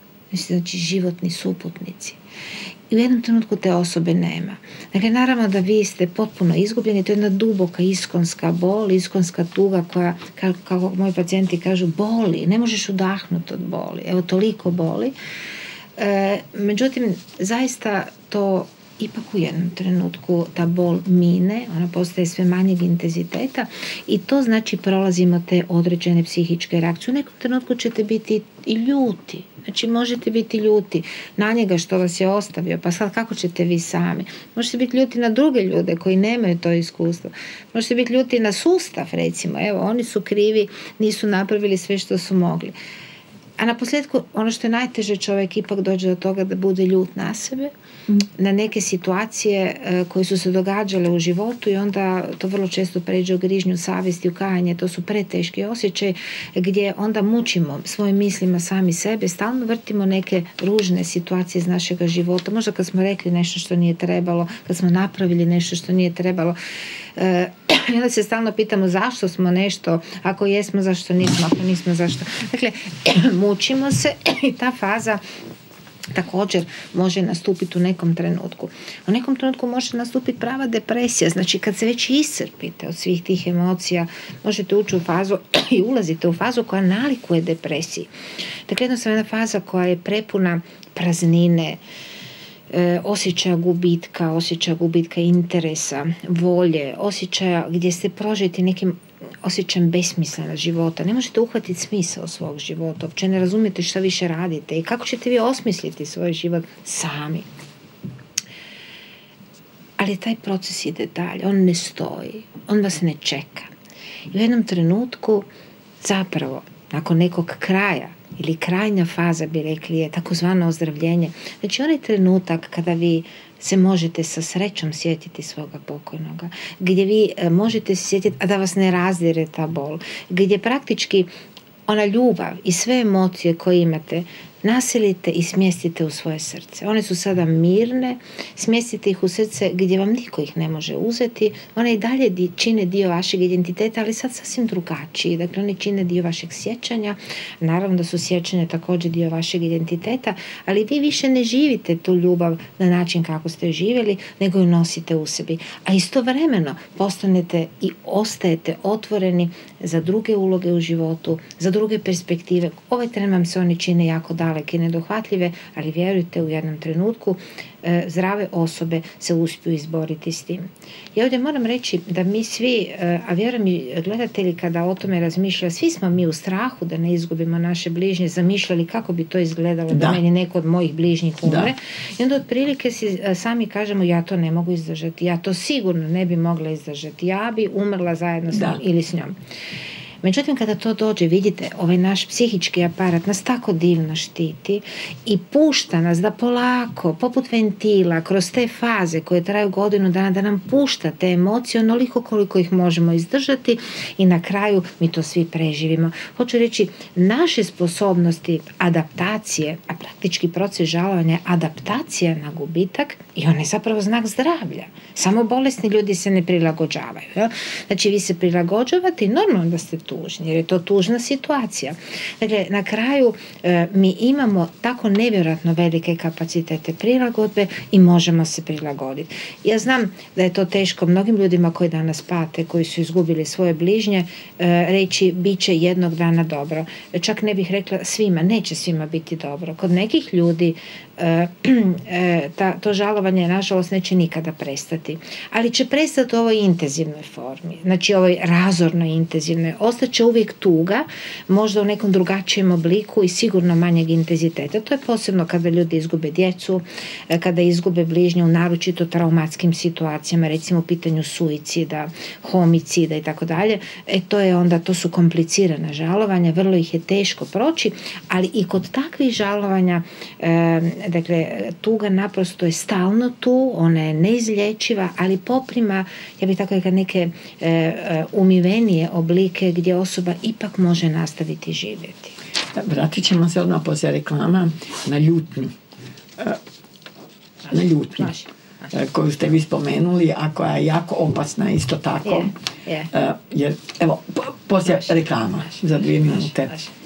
Znači životni suputnici. I u jednom trenutku te osobe nema. Dakle, naravno da vi ste potpuno izgubljeni, to je jedna duboka iskonska bol, iskonska tuga koja, kako, kako moji pacijenti kažu, boli, ne možeš udahnuti od boli. Evo, toliko boli. E, međutim, zaista to ipak u jednom trenutku ta bol mine, ona postaje sve manjeg intenziteta i to znači prolazimo te određene psihičke reakcije. U nekom trenutku ćete biti i ljuti. Znači možete biti ljuti na njega što vas je ostavio, pa sad kako ćete vi sami? Možete biti ljuti na druge ljude koji nemaju to iskustvo. Možete biti ljuti na sustav, recimo. Evo, oni su krivi, nisu napravili sve što su mogli. A na posljedku, ono što je najteže, čovjek ipak dođe do toga da bude ljut na sebe, mm. na neke situacije e, koje su se događale u životu i onda to vrlo često pređe u grižnju savjesti, u kajanje. To su preteški osjećaji gdje onda mučimo svojim mislima sami sebe, stalno vrtimo neke ružne situacije iz našega života. Možda kad smo rekli nešto što nije trebalo, kad smo napravili nešto što nije trebalo. E, I onda se stalno pitamo zašto smo nešto, ako jesmo, zašto nismo, ako nismo, zašto. Dakle, mučimo se i ta faza također može nastupiti u nekom trenutku. U nekom trenutku može nastupiti prava depresija, znači kad se već iscrpite od svih tih emocija, možete ući u fazu i ulazite u fazu koja nalikuje depresiji. Dakle, jednostavno jedna faza koja je prepuna praznine, osjećaja gubitka, osjećaja gubitka interesa, volje, osjećaja gdje ste prožeti nekim osjećajem besmislena života. Ne možete uhvatiti smisao svog života, uopće ne razumijete šta više radite i kako ćete vi osmisliti svoj život sami. Ali taj proces ide dalje, on ne stoji, on vas ne čeka. I u jednom trenutku, zapravo, nakon nekog kraja, ili krajnja faza, bi rekli, je takozvano ozdravljenje. Znači, onaj trenutak kada vi se možete sa srećom sjetiti svoga pokojnoga, gdje vi možete se sjetiti, a da vas ne razdire ta bol, gdje praktički ona ljubav i sve emocije koje imate naselite i smjestite u svoje srce. One su sada mirne, smjestite ih u srce gdje vam niko ih ne može uzeti. One i dalje di, čine dio vašeg identiteta, ali sad sasvim drugačiji. Dakle, oni čine dio vašeg sjećanja. Naravno da su sjećanja također dio vašeg identiteta, ali vi više ne živite tu ljubav na način kako ste živjeli, nego ju nosite u sebi. A istovremeno postanete i ostajete otvoreni za druge uloge u životu, za druge perspektive. Ovaj tren vam se oni čine jako daleke i nedohvatljive, ali vjerujte, u jednom trenutku e, zdrave osobe se uspiju izboriti s tim. Ja ovdje moram reći da mi svi, e, a vjerujem i gledatelji kada o tome razmišljaju, svi smo mi u strahu da ne izgubimo naše bližnje, zamišljali kako bi to izgledalo da, da meni neko od mojih bližnjih umre. I onda otprilike si e, sami kažemo, ja to ne mogu izdržati, ja to sigurno ne bi mogla izdržati, ja bi umrla zajedno s njim ili s njom. Međutim, kada to dođe, vidite, ovaj naš psihički aparat nas tako divno štiti i pušta nas da polako, poput ventila, kroz te faze koje traju godinu dana, da nam pušta te emocije onoliko koliko ih možemo izdržati i na kraju mi to svi preživimo. Hoću reći, naše sposobnosti adaptacije, a praktički proces žalovanja je adaptacija na gubitak i on je zapravo znak zdravlja. Samo bolesni ljudi se ne prilagođavaju. Jel? Znači, vi se prilagođavate i normalno da ste tužni, jer je to tužna situacija. Dakle, na kraju e, mi imamo tako nevjerojatno velike kapacitete prilagodbe i možemo se prilagoditi. Ja znam da je to teško mnogim ljudima koji danas pate, koji su izgubili svoje bližnje, e, reći bit će jednog dana dobro. Čak ne bih rekla svima, neće svima biti dobro. Kod nekih ljudi e, e, ta, to žalovanje nažalost neće nikada prestati. Ali će prestati u ovoj intenzivnoj formi, znači ovoj razornoj intenzivnoj. Ostaće uvijek tuga, možda u nekom drugačijem obliku i sigurno manjeg intenziteta. To je posebno kada ljudi izgube djecu, kada izgube bližnje u naročito traumatskim situacijama, recimo u pitanju suicida, homicida i tako dalje. E to je onda, to su komplicirana žalovanja, vrlo ih je teško proći, ali i kod takvih žalovanja, e, dakle, tuga naprosto je stalno tu, ona je neizlječiva, ali poprima, ja bih tako rekla, neke e, e, umivenije oblike gdje osoba ipak može nastaviti živjeti. Vratit ćemo se odmah poslije reklama na ljutnju. Na ljutnju. Koju ste vi spomenuli, a koja je jako opasna isto tako. Je, je. Jer, evo, poslije reklama za dvije minute.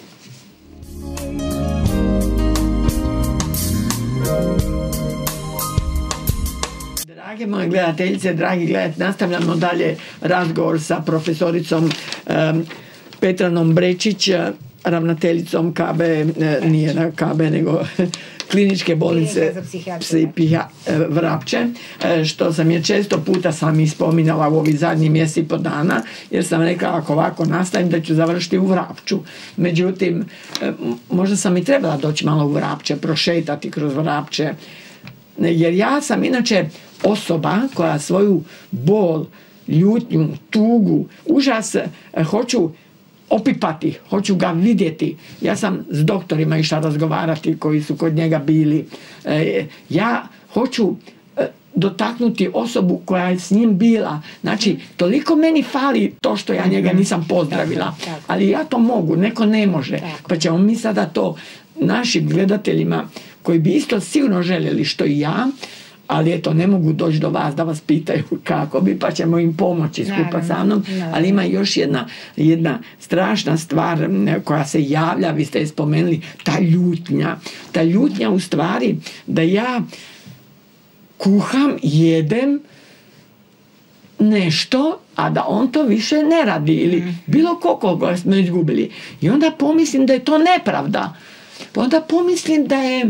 Drage moje gledateljice, dragi gledatelji, nastavljamo dalje razgovor sa profesoricom um, Petranom Brečić, ravnateljicom K B, nije na K B nego kliničke bolnice psihijatrije Vrapče, što sam je često puta sam ispominjala u ovih zadnjih mjesec i po dana, jer sam rekla ako ovako nastavim da ću završiti u Vrapču. Međutim, možda sam i trebala doći malo u Vrapče, prošetati kroz Vrapče, jer ja sam inače osoba koja svoju bol, ljutnju, tugu, užas hoću opipati, hoću ga vidjeti. Ja sam s doktorima išla razgovarati koji su kod njega bili. Ja hoću dotaknuti osobu koja je s njim bila. Znači, toliko meni fali to što ja njega nisam pozdravila. Ali ja to mogu, neko ne može. Pa ćemo mi sada to našim gledateljima koji bi isto sigurno željeli što i ja, ali eto, ne mogu doći do vas da vas pitaju kako bi, pa ćemo im pomoći skupa sa mnom. Ali ima još jedna, jedna strašna stvar koja se javlja, vi ste je spomenuli, ta ljutnja. Ta ljutnja u stvari da ja kuham, jedem nešto, a da on to više ne radi ili bilo koga smo izgubili. I onda pomislim da je to nepravda. Onda pomislim da je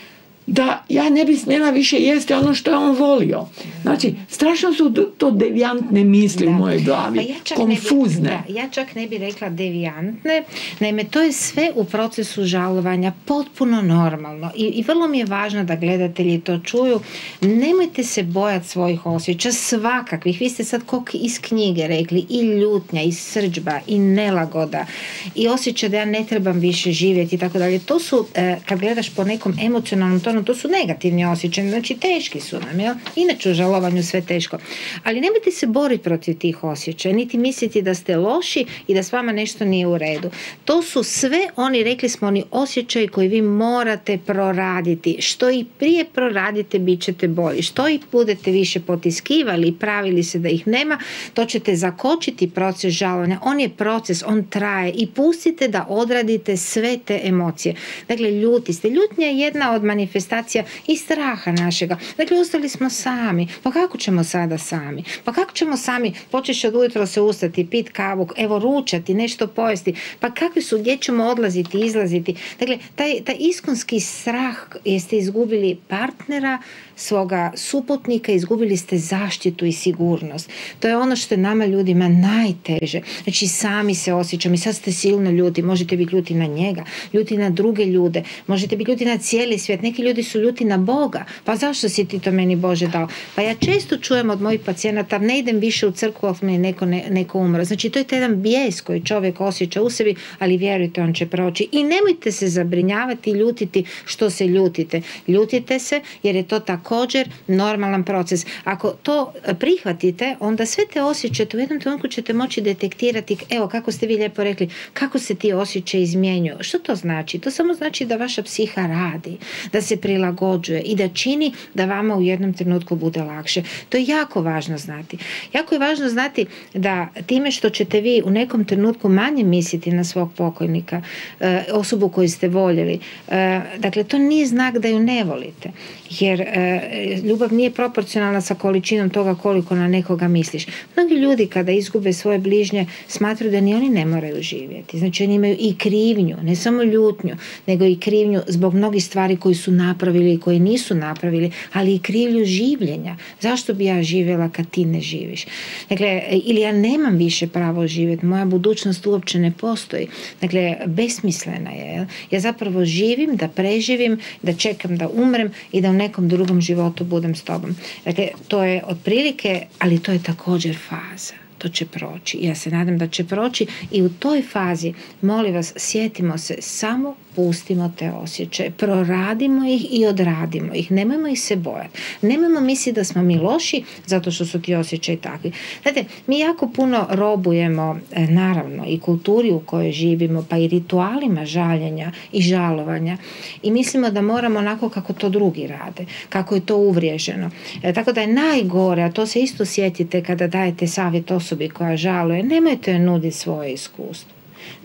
da ja ne bi smjela više jesti ono što je on volio. Znači, strašno su to devijantne misli da. U mojoj glavi, pa ja konfuzne. Ne bi, da, ja čak ne bi rekla devijantne, naime, to je sve u procesu žalovanja potpuno normalno i, i vrlo mi je važno da gledatelji to čuju. Nemojte se bojati svojih osjećaja, svakakvih. Vi ste sad kog iz knjige rekli, i ljutnja, i srdžba, i nelagoda, i osjećaj da ja ne trebam više živjeti i tako dalje. To su, kad gledaš po nekom emocionalnom tonu, to su negativni osjećaji, znači teški su nam, jel? Inače u žalovanju sve teško. Ali nemojte se boriti protiv tih osjećaja, niti misliti da ste loši i da s vama nešto nije u redu. To su sve oni, rekli smo, oni osjećaji koji vi morate proraditi. Što i prije proradite, bit ćete bolji. Što i budete više potiskivali i pravili se da ih nema, to ćete zakočiti proces žalovanja. On je proces, on traje i pustite da odradite sve te emocije. Dakle, ljuti ste. Ljutnja je jedna od manifestacija i straha našega. Dakle, ostali smo sami. Pa kako ćemo sada sami? Pa kako ćemo sami počeš od ujutro se ustati, pit kavu, evo ručati, nešto pojesti? Pa kakvi su, gdje ćemo odlaziti, izlaziti? Dakle, taj, taj iskonski strah, jeste izgubili partnera, svoga suputnika, izgubili ste zaštitu i sigurnost. To je ono što je nama ljudima najteže. Znači, sami se osjećamo i sad ste silno ljuti. Možete biti ljuti na njega, ljuti na druge ljude, možete biti ljuti na cijeli svijet. Neki ljudi su ljuti na Boga. Pa zašto si ti to meni, Bože, dao? Pa ja često čujem od mojih pacijenata, ne idem više u crkvu ako mi neko, ne, neko umro. Znači, to je taj jedan bijes koji čovjek osjeća u sebi, ali vjerujte, on će proći. I nemojte se zabrinjavati i ljutiti što se ljutite. Ljutite se jer je to također normalan proces. Ako to prihvatite, onda sve te osjećaje u jednom trenutku ćete moći detektirati, evo kako ste vi lijepo rekli, kako se ti osjećaji izmjenjuju. Što to znači? To samo znači da vaša psiha radi, da se prilagođuje i da čini da vama u jednom trenutku bude lakše. To je jako važno znati. Jako je važno znati da time što ćete vi u nekom trenutku manje misliti na svog pokojnika, osobu koju ste voljeli, dakle to nije znak da ju ne volite. Jer ljubav nije proporcionalna sa količinom toga koliko na nekoga misliš. Mnogi ljudi kada izgube svoje bližnje smatraju da ni oni ne moraju živjeti. Znači oni imaju i krivnju, ne samo ljutnju, nego i krivnju zbog mnogih stvari koji su napravili i koji nisu napravili, ali i krivnju življenja. Zašto bi ja živjela kad ti ne živiš? Dakle, ili ja nemam više pravo živjeti, moja budućnost uopće ne postoji. Dakle, besmislena je. Ja zapravo živim da preživim, da čekam da umrem i da u nekom drugom životu budem s tobom. Dakle, to je otprilike, ali to je također faza. To će proći. Ja se nadam da će proći i u toj fazi, molim vas, sjetimo se, samo pustimo te osjećaje, proradimo ih i odradimo ih, nemojmo ih se bojati. Nemojmo misliti da smo mi loši zato što su ti osjećaji takvi. Znate, mi jako puno robujemo, naravno, i kulturi u kojoj živimo, pa i ritualima žaljenja i žalovanja i mislimo da moramo onako kako to drugi rade, kako je to uvriježeno. E, tako da je najgore, a to se isto sjetite kada dajete savjet osobi koja žaluje, nemojte joj nuditi svoje iskustvo.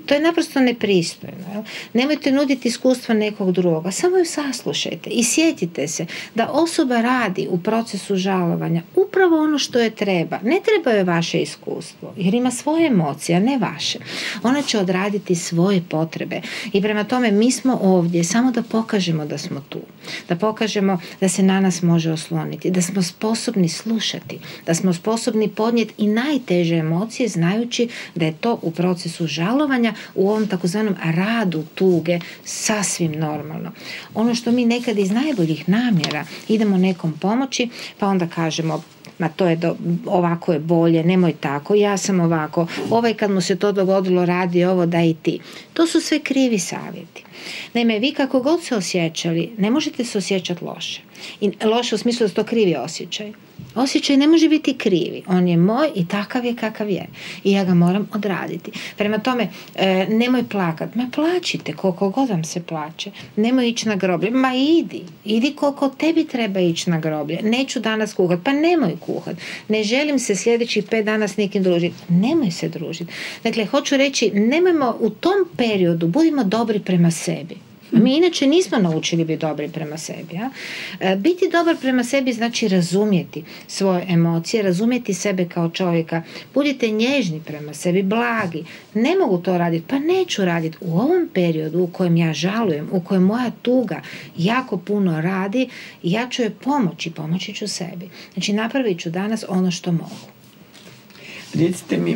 To je naprosto nepristojno. Jel? Nemojte nuditi iskustva nekog drugoga, samo ju saslušajte i sjetite se da osoba radi u procesu žalovanja upravo ono što je treba. Ne treba joj vaše iskustvo, jer ima svoje emocije, a ne vaše. Ona će odraditi svoje potrebe i prema tome mi smo ovdje samo da pokažemo da smo tu, da pokažemo da se na nas može osloniti, da smo sposobni slušati, da smo sposobni podnijeti i najteže emocije znajući da je to u procesu žalovanja, u ovom takozvanom radu tuge sasvim normalno. Ono što mi nekad iz najboljih namjera idemo nekom pomoći, pa onda kažemo ma to je do, ovako je bolje, nemoj tako, ja sam ovako, ovaj kad mu se to dogodilo radi ovo, da i ti. To su sve krivi savjeti. Naime, vi kako god se osjećali, ne možete se osjećati loše. I loše u smislu da su to krivi osjećaj. Osjećaj ne može biti krivi. On je moj i takav je kakav je. I ja ga moram odraditi. Prema tome, e, nemoj plakat. Ma plačite koliko god vam se plače. Nemoj ići na groblje. Ma idi. Idi koliko tebi treba ići na groblje. Neću danas kuhat. Pa nemoj kuhat. Ne želim se sljedećih pet dana s nekim družiti. Nemoj se družiti. Dakle, hoću reći, nemojmo u tom periodu, budimo dobri prema sebi. Mi inače nismo naučili biti dobri prema sebi. Ja? Biti dobar prema sebi znači razumjeti svoje emocije, razumjeti sebe kao čovjeka. Budite nježni prema sebi, blagi. Ne mogu to raditi, pa neću raditi. U ovom periodu u kojem ja žalujem, u kojem moja tuga jako puno radi, ja ću joj pomoći, pomoći ću sebi. Znači napravit ću danas ono što mogu. Recite mi,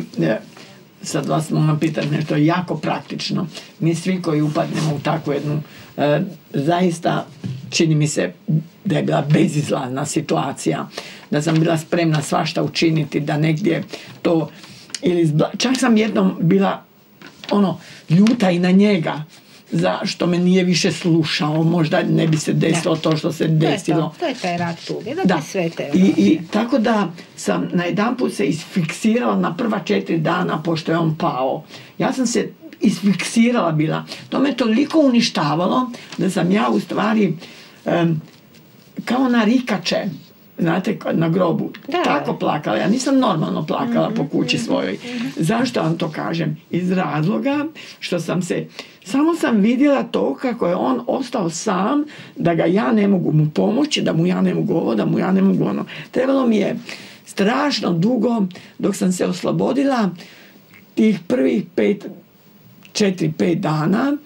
sad vas moram pitati nešto jako praktično. Mi svi koji upadnemo u takvu jednu, e, zaista čini mi se da je bila bezizlazna situacija, da sam bila spremna svašta učiniti, da negdje to, ili zbla... čak sam jednom bila ono, ljuta i na njega, zašto me nije više slušao, možda ne bi se desilo da. to što se desilo. To je, to, to je taj rad tuge, dakle da. sve te I, i tako da sam najedanput se isfiksirala na prva četiri dana pošto je on pao. Ja sam se isfiksirala bila. To me toliko uništavalo da sam ja u stvari um, kao na rikače, znate, na grobu, da. tako plakala. Ja nisam normalno plakala mm-hmm. po kući svojoj. Mm-hmm. Zašto vam to kažem? Iz razloga što sam se, samo sam vidjela to kako je on ostao sam, da ga ja ne mogu mu pomoći, da mu ja ne mogu ovo, da mu ja ne mogu ono. Trebalo mi je strašno dugo dok sam se oslobodila tih prvih pet, četiri, pet dana,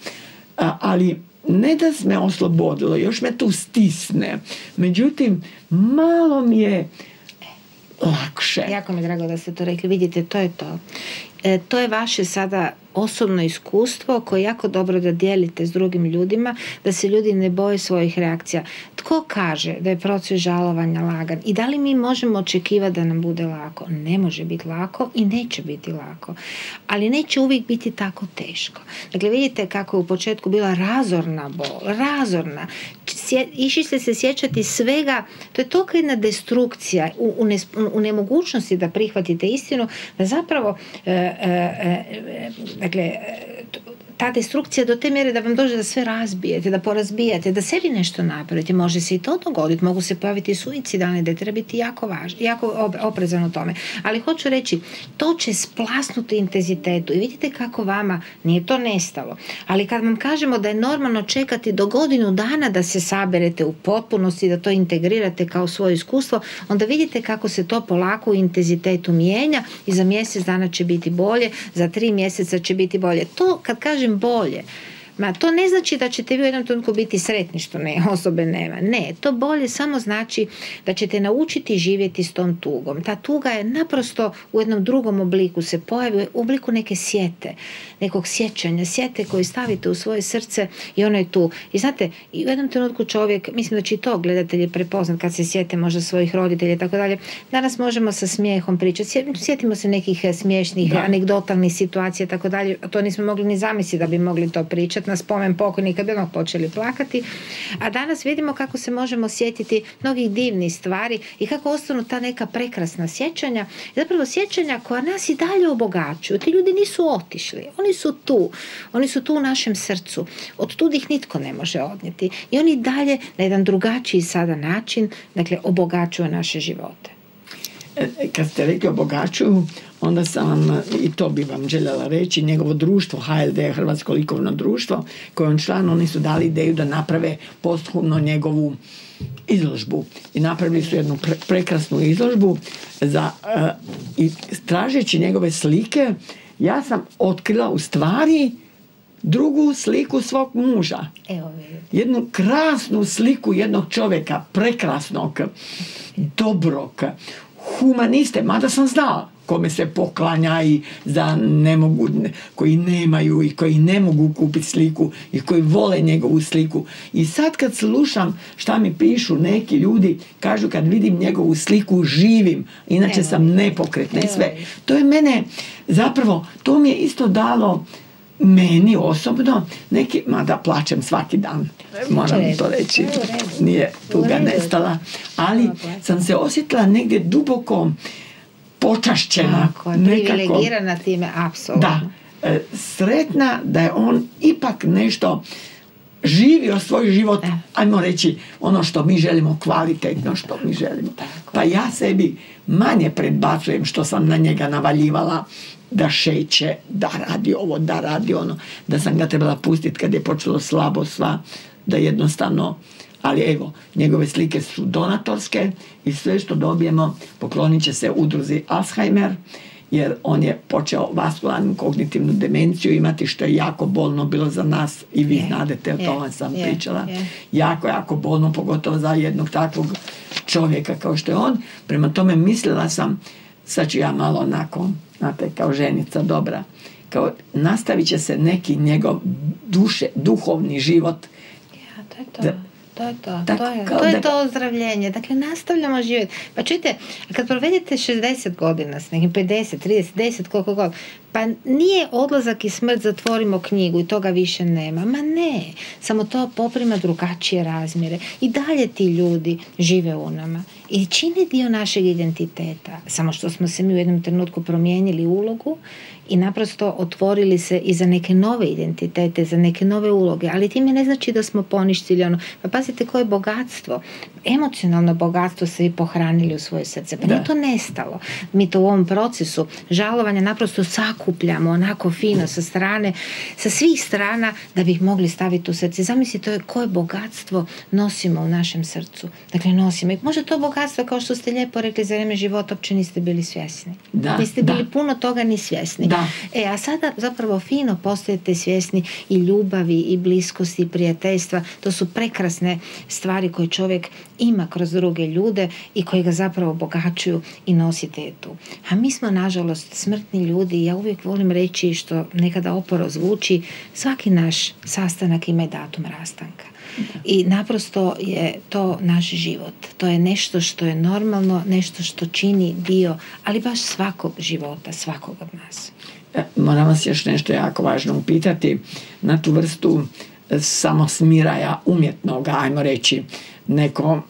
ali ne da se me oslobodilo, još me tu stisne. Međutim, malo mi je lakše. Jako mi je drago da ste to rekli. Vidite, to je to. E, to je vaše sada osobno iskustvo koje je jako dobro da dijelite s drugim ljudima, da se ljudi ne boje svojih reakcija. Tko kaže da je proces žalovanja lagan i da li mi možemo očekivati da nam bude lako? Ne može biti lako i neće biti lako. Ali neće uvijek biti tako teško. Dakle, vidite kako je u početku bila razorna bol, razorna. Išli ste se sjećati svega, to je toliko jedna destrukcija u, u, ne, u nemogućnosti da prihvatite istinu, da zapravo e, e, e, dakle, ta destrukcija do te mjere da vam dođe da sve razbijete, da porazbijate, da sebi nešto napravite. Može se i to dogoditi, mogu se pojaviti suicidalne, da treba biti jako važno, jako oprezan u tome. Ali hoću reći, to će splasnuti intenzitetu i vidite kako vama nije to nestalo. Ali kad vam kažemo da je normalno čekati do godinu dana da se saberete u potpunosti, da to integrirate kao svoje iskustvo, onda vidite kako se to polako u intenzitetu mijenja i za mjesec dana će biti bolje, za tri mjeseca će biti bolje. To kad kažem bolje, ma to ne znači da ćete vi u jednom trenutku biti sretni što ne, osobe nema. Ne, to bolje samo znači da ćete naučiti živjeti s tom tugom. Ta tuga je naprosto u jednom drugom obliku se pojavi, u obliku neke sjete, nekog sjećanja, sjete koju stavite u svoje srce i ono je tu. I znate, i u jednom trenutku čovjek, mislim da će i to gledatelji prepoznat kad se sjete možda svojih roditelja i tako dalje. Danas možemo sa smijehom pričati. Sjetimo se nekih smiješnih, da. anegdotalnih situacija i tako dalje. To nismo mogli ni zamisliti da bi mogli to pričati. Na spomen pokojnika bi odmah počeli plakati. A danas vidimo kako se možemo sjetiti mnogih divnih stvari i kako ostanu ta neka prekrasna sjećanja. Zapravo sjećanja koja nas i dalje obogaćuju. Ti ljudi nisu otišli. Oni su tu. Oni su tu u našem srcu. Od tud ih nitko ne može odnijeti. I oni dalje na jedan drugačiji sada način, dakle, obogaćuju naše živote. kad ste rekli obogaćuju, onda sam vam, i to bi vam željela reći, njegovo društvo H L D, Hrvatsko likovno društvo, koje on član, oni su dali ideju da naprave posthumno njegovu izložbu i napravili su jednu pre- prekrasnu izložbu za, uh, i tražeći njegove slike ja sam otkrila u stvari drugu sliku svog muža. Evo vidite. Jednu krasnu sliku jednog čovjeka, prekrasnog, dobrog, humaniste, mada sam znala kome se poklanja i za ne mogu, koji nemaju i koji ne mogu kupiti sliku i koji vole njegovu sliku. I sad kad slušam šta mi pišu neki ljudi, kažu kad vidim njegovu sliku živim, inače sam nepokretna i sve. To je mene, zapravo, to mi je isto dalo meni osobno neki, mada plačem svaki dan, moram to reći, nije tuga nestala, ali sam se osjetila negdje duboko počašćena. Tako je, privilegirana time, apsolutno. Da, e, sretna da je on ipak nešto živio svoj život, e. ajmo reći, ono što mi želimo, kvalitetno što mi želimo. Tako. Pa ja sebi manje predbacujem što sam na njega navaljivala da šeće, da radi ovo, da radi ono, da sam ga trebala pustiti kad je počelo slabo sva, da jednostavno, ali evo, njegove slike su donatorske i sve što dobijemo poklonit će se udruzi Alzheimer, jer on je počeo vaskularnu kognitivnu demenciju imati, što je jako bolno bilo za nas i vi yeah. znadete, o tome yeah. sam yeah. pričala. Yeah. Jako, jako bolno, pogotovo za jednog takvog čovjeka kao što je on. Prema tome mislila sam, sad ću ja malo onako, znate, kao ženica dobra, kao nastavit će se neki njegov duše, duhovni život. Ja, to je to. Da, To je to, tako, to je, to, je da... to ozdravljenje. Dakle, nastavljamo živjeti. Pa čujte, kad provedete šezdeset godina s nekim, pedeset, trideset, deset, koliko god, pa nije odlazak i smrt, zatvorimo knjigu i toga više nema. Ma ne, samo to poprima drugačije razmjere. I dalje ti ljudi žive u nama i čine dio našeg identiteta. Samo što smo se mi u jednom trenutku promijenili ulogu i naprosto otvorili se i za neke nove identitete, za neke nove uloge, ali time ne znači da smo poništili ono. Pa pazite koje bogatstvo, emocionalno bogatstvo se i pohranili u svoje srce. Pa nije to nestalo. Mi to u ovom procesu žalovanja naprosto sakupljamo onako fino sa strane, sa svih strana da bi ih mogli staviti u srce. Zamislite koje bogatstvo nosimo u našem srcu. Dakle, nosimo. I može to bogatstvo, kao što ste lijepo rekli, za vrijeme života uopće niste bili svjesni. Da, niste bili da. puno toga ni svjesni. Da. E, a sada zapravo fino postajete svjesni i ljubavi, i bliskosti, i prijateljstva. To su prekrasne stvari koje čovjek ima kroz druge ljude i koji ga zapravo obogaćuju i nosite je tu. A mi smo, nažalost, smrtni ljudi i ja uvijek volim reći, što nekada oporo zvuči, svaki naš sastanak ima datum rastanka. I naprosto je to naš život. To je nešto što je normalno, nešto što čini dio, ali baš svakog života, svakog od nas. Moram vas još nešto jako važno upitati na tu vrstu samosmiraja umjetnog, ajmo reći, neko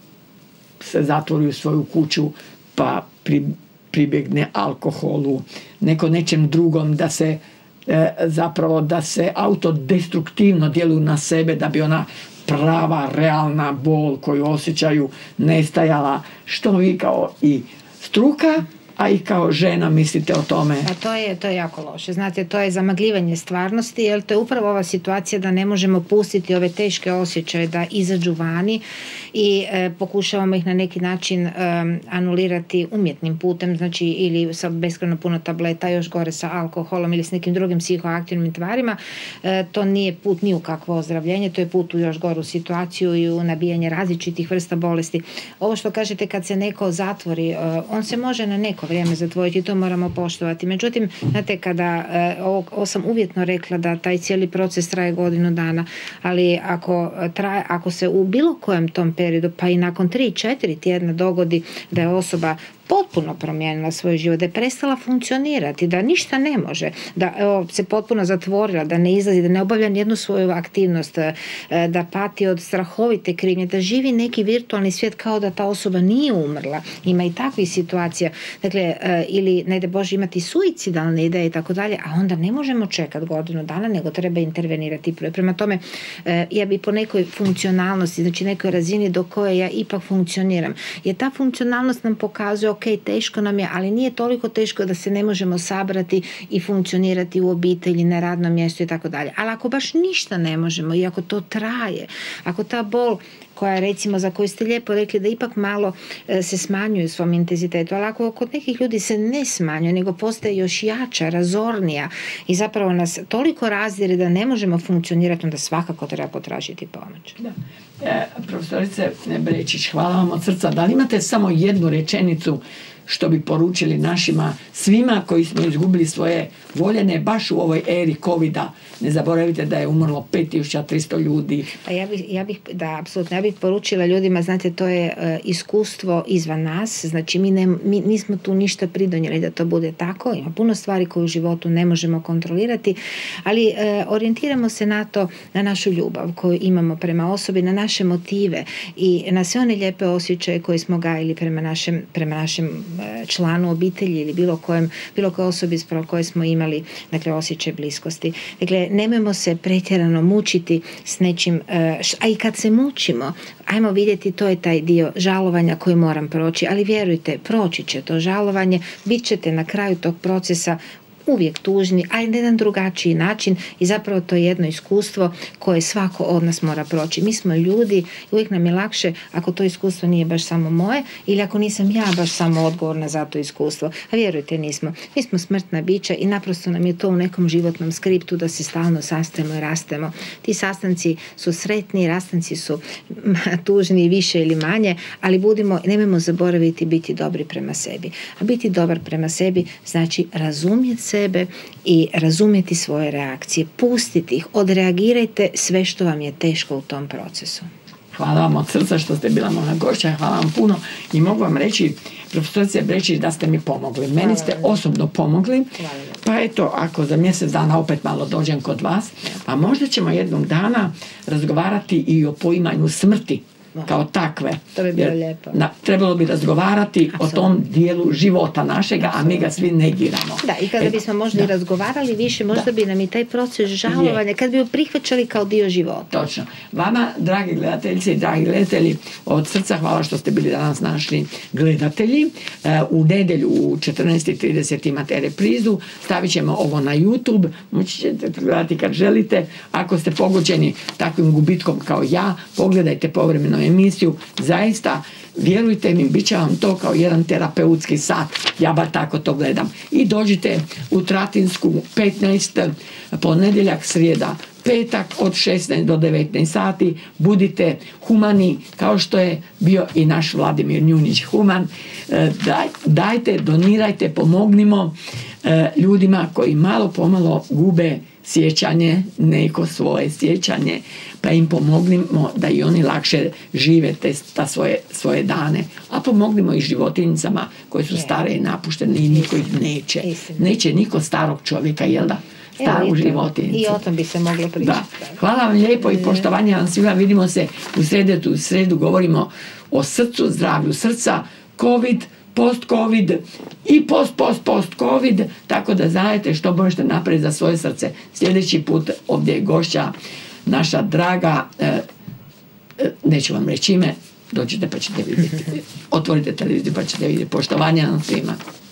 se zatvori u svoju kuću pa pri, pribjegne alkoholu, neko nečem drugom da se e, zapravo da se autodestruktivno djeluju na sebe da bi ona prava, realna bol koju osjećaju nestajala. Što vi kao i struka, a i kao žena mislite o tome? A to je, to je jako loše. Znate, to je zamagljivanje stvarnosti, jer to je upravo ova situacija da ne možemo pustiti ove teške osjećaje da izađu vani i e, pokušavamo ih na neki način e, anulirati umjetnim putem, znači ili sa beskrajno puno tableta, još gore sa alkoholom ili s nekim drugim psihoaktivnim tvarima. E, to nije put ni u kakvo ozdravljenje, to je put u još goru situaciju i u nabijanje različitih vrsta bolesti. Ovo što kažete, kad se neko zatvori, e, on se može na neko vrijeme zatvoriti, to moramo poštovati. Međutim, znate, kada, ovo, ovo sam uvjetno rekla da taj cijeli proces traje godinu dana, ali ako, traje, ako se u bilo kojem tom periodu, pa i nakon tri četiri tjedna dogodi da je osoba potpuno promijenila svoj život, da je prestala funkcionirati, da ništa ne može, da evo, se potpuno zatvorila, da ne izlazi, da ne obavlja nijednu svoju aktivnost, da pati od strahovite krivnje, da živi neki virtualni svijet kao da ta osoba nije umrla. Ima i takvih situacija. Dakle, ili ne da Bože imati suicidalne ideje i tako dalje, a onda ne možemo čekati godinu dana, nego treba intervenirati. Prema tome, ja bi po nekoj funkcionalnosti, znači nekoj razini do koje ja ipak funkcioniram, jer ta funkcionalnost nam pokazuje ok, teško nam je, ali nije toliko teško da se ne možemo sabrati i funkcionirati u obitelji, na radnom mjestu i tako dalje. Ali ako baš ništa ne možemo i ako to traje, ako ta bol koja recimo za koju ste lijepo rekli da ipak malo e, se smanjuje u svom intenzitetu, ali ako kod nekih ljudi se ne smanjuje, nego postaje još jača, razornija i zapravo nas toliko razdire da ne možemo funkcionirati, onda svakako treba potražiti pomoć. Da. E, profesorice Brečić, hvala vam od srca. Da li imate samo jednu rečenicu što bi poručili našima svima koji smo izgubili svoje voljene baš u ovoj eri covida? Ne zaboravite da je umrlo pet tisuća tristo ljudi. Pa ja bih, ja bih, da, apsolutno, ja bih poručila ljudima, znate, to je uh, iskustvo izvan nas, znači mi, ne, mi nismo tu ništa pridonijeli da to bude tako, ima puno stvari koje u životu ne možemo kontrolirati, ali uh, orijentiramo se na to, na našu ljubav koju imamo prema osobi, na naše motive i na sve one lijepe osjećaje koje smo gajili prema našem, prema našem uh, članu obitelji ili bilo kojem, bilo koje osobi spravo koje smo imali, dakle, osjećaj bliskosti. Dakle, nemojmo se pretjerano mučiti s nečim, a i kad se mučimo, ajmo vidjeti, to je taj dio žalovanja koji moram proći, ali vjerujte, proći će to žalovanje, bit ćete na kraju tog procesa uvijek tužni, ali na jedan drugačiji način i zapravo to je jedno iskustvo koje svako od nas mora proći. Mi smo ljudi i uvijek nam je lakše ako to iskustvo nije baš samo moje ili ako nisam ja baš samo odgovorna za to iskustvo. A vjerujte, nismo. Mi smo smrtna bića i naprosto nam je to u nekom životnom skriptu da se stalno sastajemo i rastemo. Ti sastanci su sretni, rastanci su tužni više ili manje, ali budimo, nemojmo zaboraviti biti dobri prema sebi. A biti dobar prema sebi znači razumjeti se sebe i razumjeti svoje reakcije, pustiti ih, odreagirajte sve što vam je teško u tom procesu. Hvala vam od srca što ste bila moja gošća, hvala vam puno i mogu vam reći, profesorice Brečić, da ste mi pomogli. Meni hvala ste osobno pomogli, pa eto, ako za mjesec dana opet malo dođem kod vas, a možda ćemo jednog dana razgovarati i o poimanju smrti kao takve. To bi bilo lijepo. Na, trebalo bi razgovarati absolutno o tom dijelu života našega, absolutno, a mi ga svi negiramo. Da, i kada e, bismo možda da. i razgovarali više, možda da. bi nam i taj proces žalovanja, kad bi ju prihvaćali kao dio života. Točno. Vama, dragi gledateljice i dragi gledatelji, od srca hvala što ste bili danas naši gledatelji. E, u nedjelju u četrnaest i trideset imate reprizu, stavit ćemo ovo na YouTube, moći ćete gledati kad želite. Ako ste pogođeni takvim gubitkom kao ja, pogledajte povremeno emisiju, zaista vjerujte mi, bit će vam to kao jedan terapeutski sat, ja bar tako to gledam. I dođite u Tratinsku petnaest, ponedjeljak, srijeda, petak od šesnaest do devetnaest sati, budite humani kao što je bio i naš Vladimir Njunić human. Daj, dajte, donirajte, pomognimo ljudima koji malo pomalo gube sjećanje, neko svoje sjećanje, pa im pomognimo da i oni lakše žive te ta svoje, svoje dane. A pomognimo i životinjicama koje su stare i napuštene i niko ih neće. Neće niko starog čovjeka, jel da? Staru životinjicu. I o tom bi se moglo pričati. Da. Hvala vam lijepo i poštovanje vam svima. Vidimo se u sredu, u sredu govorimo o srcu, zdravlju srca, COVID, post-COVID i post-post-post-COVID, tako da znate što možete napraviti za svoje srce. Sljedeći put ovdje je gošća naša draga, e, e, neću vam reći ime, dođite pa ćete vidjeti. Otvorite televiziju pa ćete vidjeti. Poštovanja nam svima.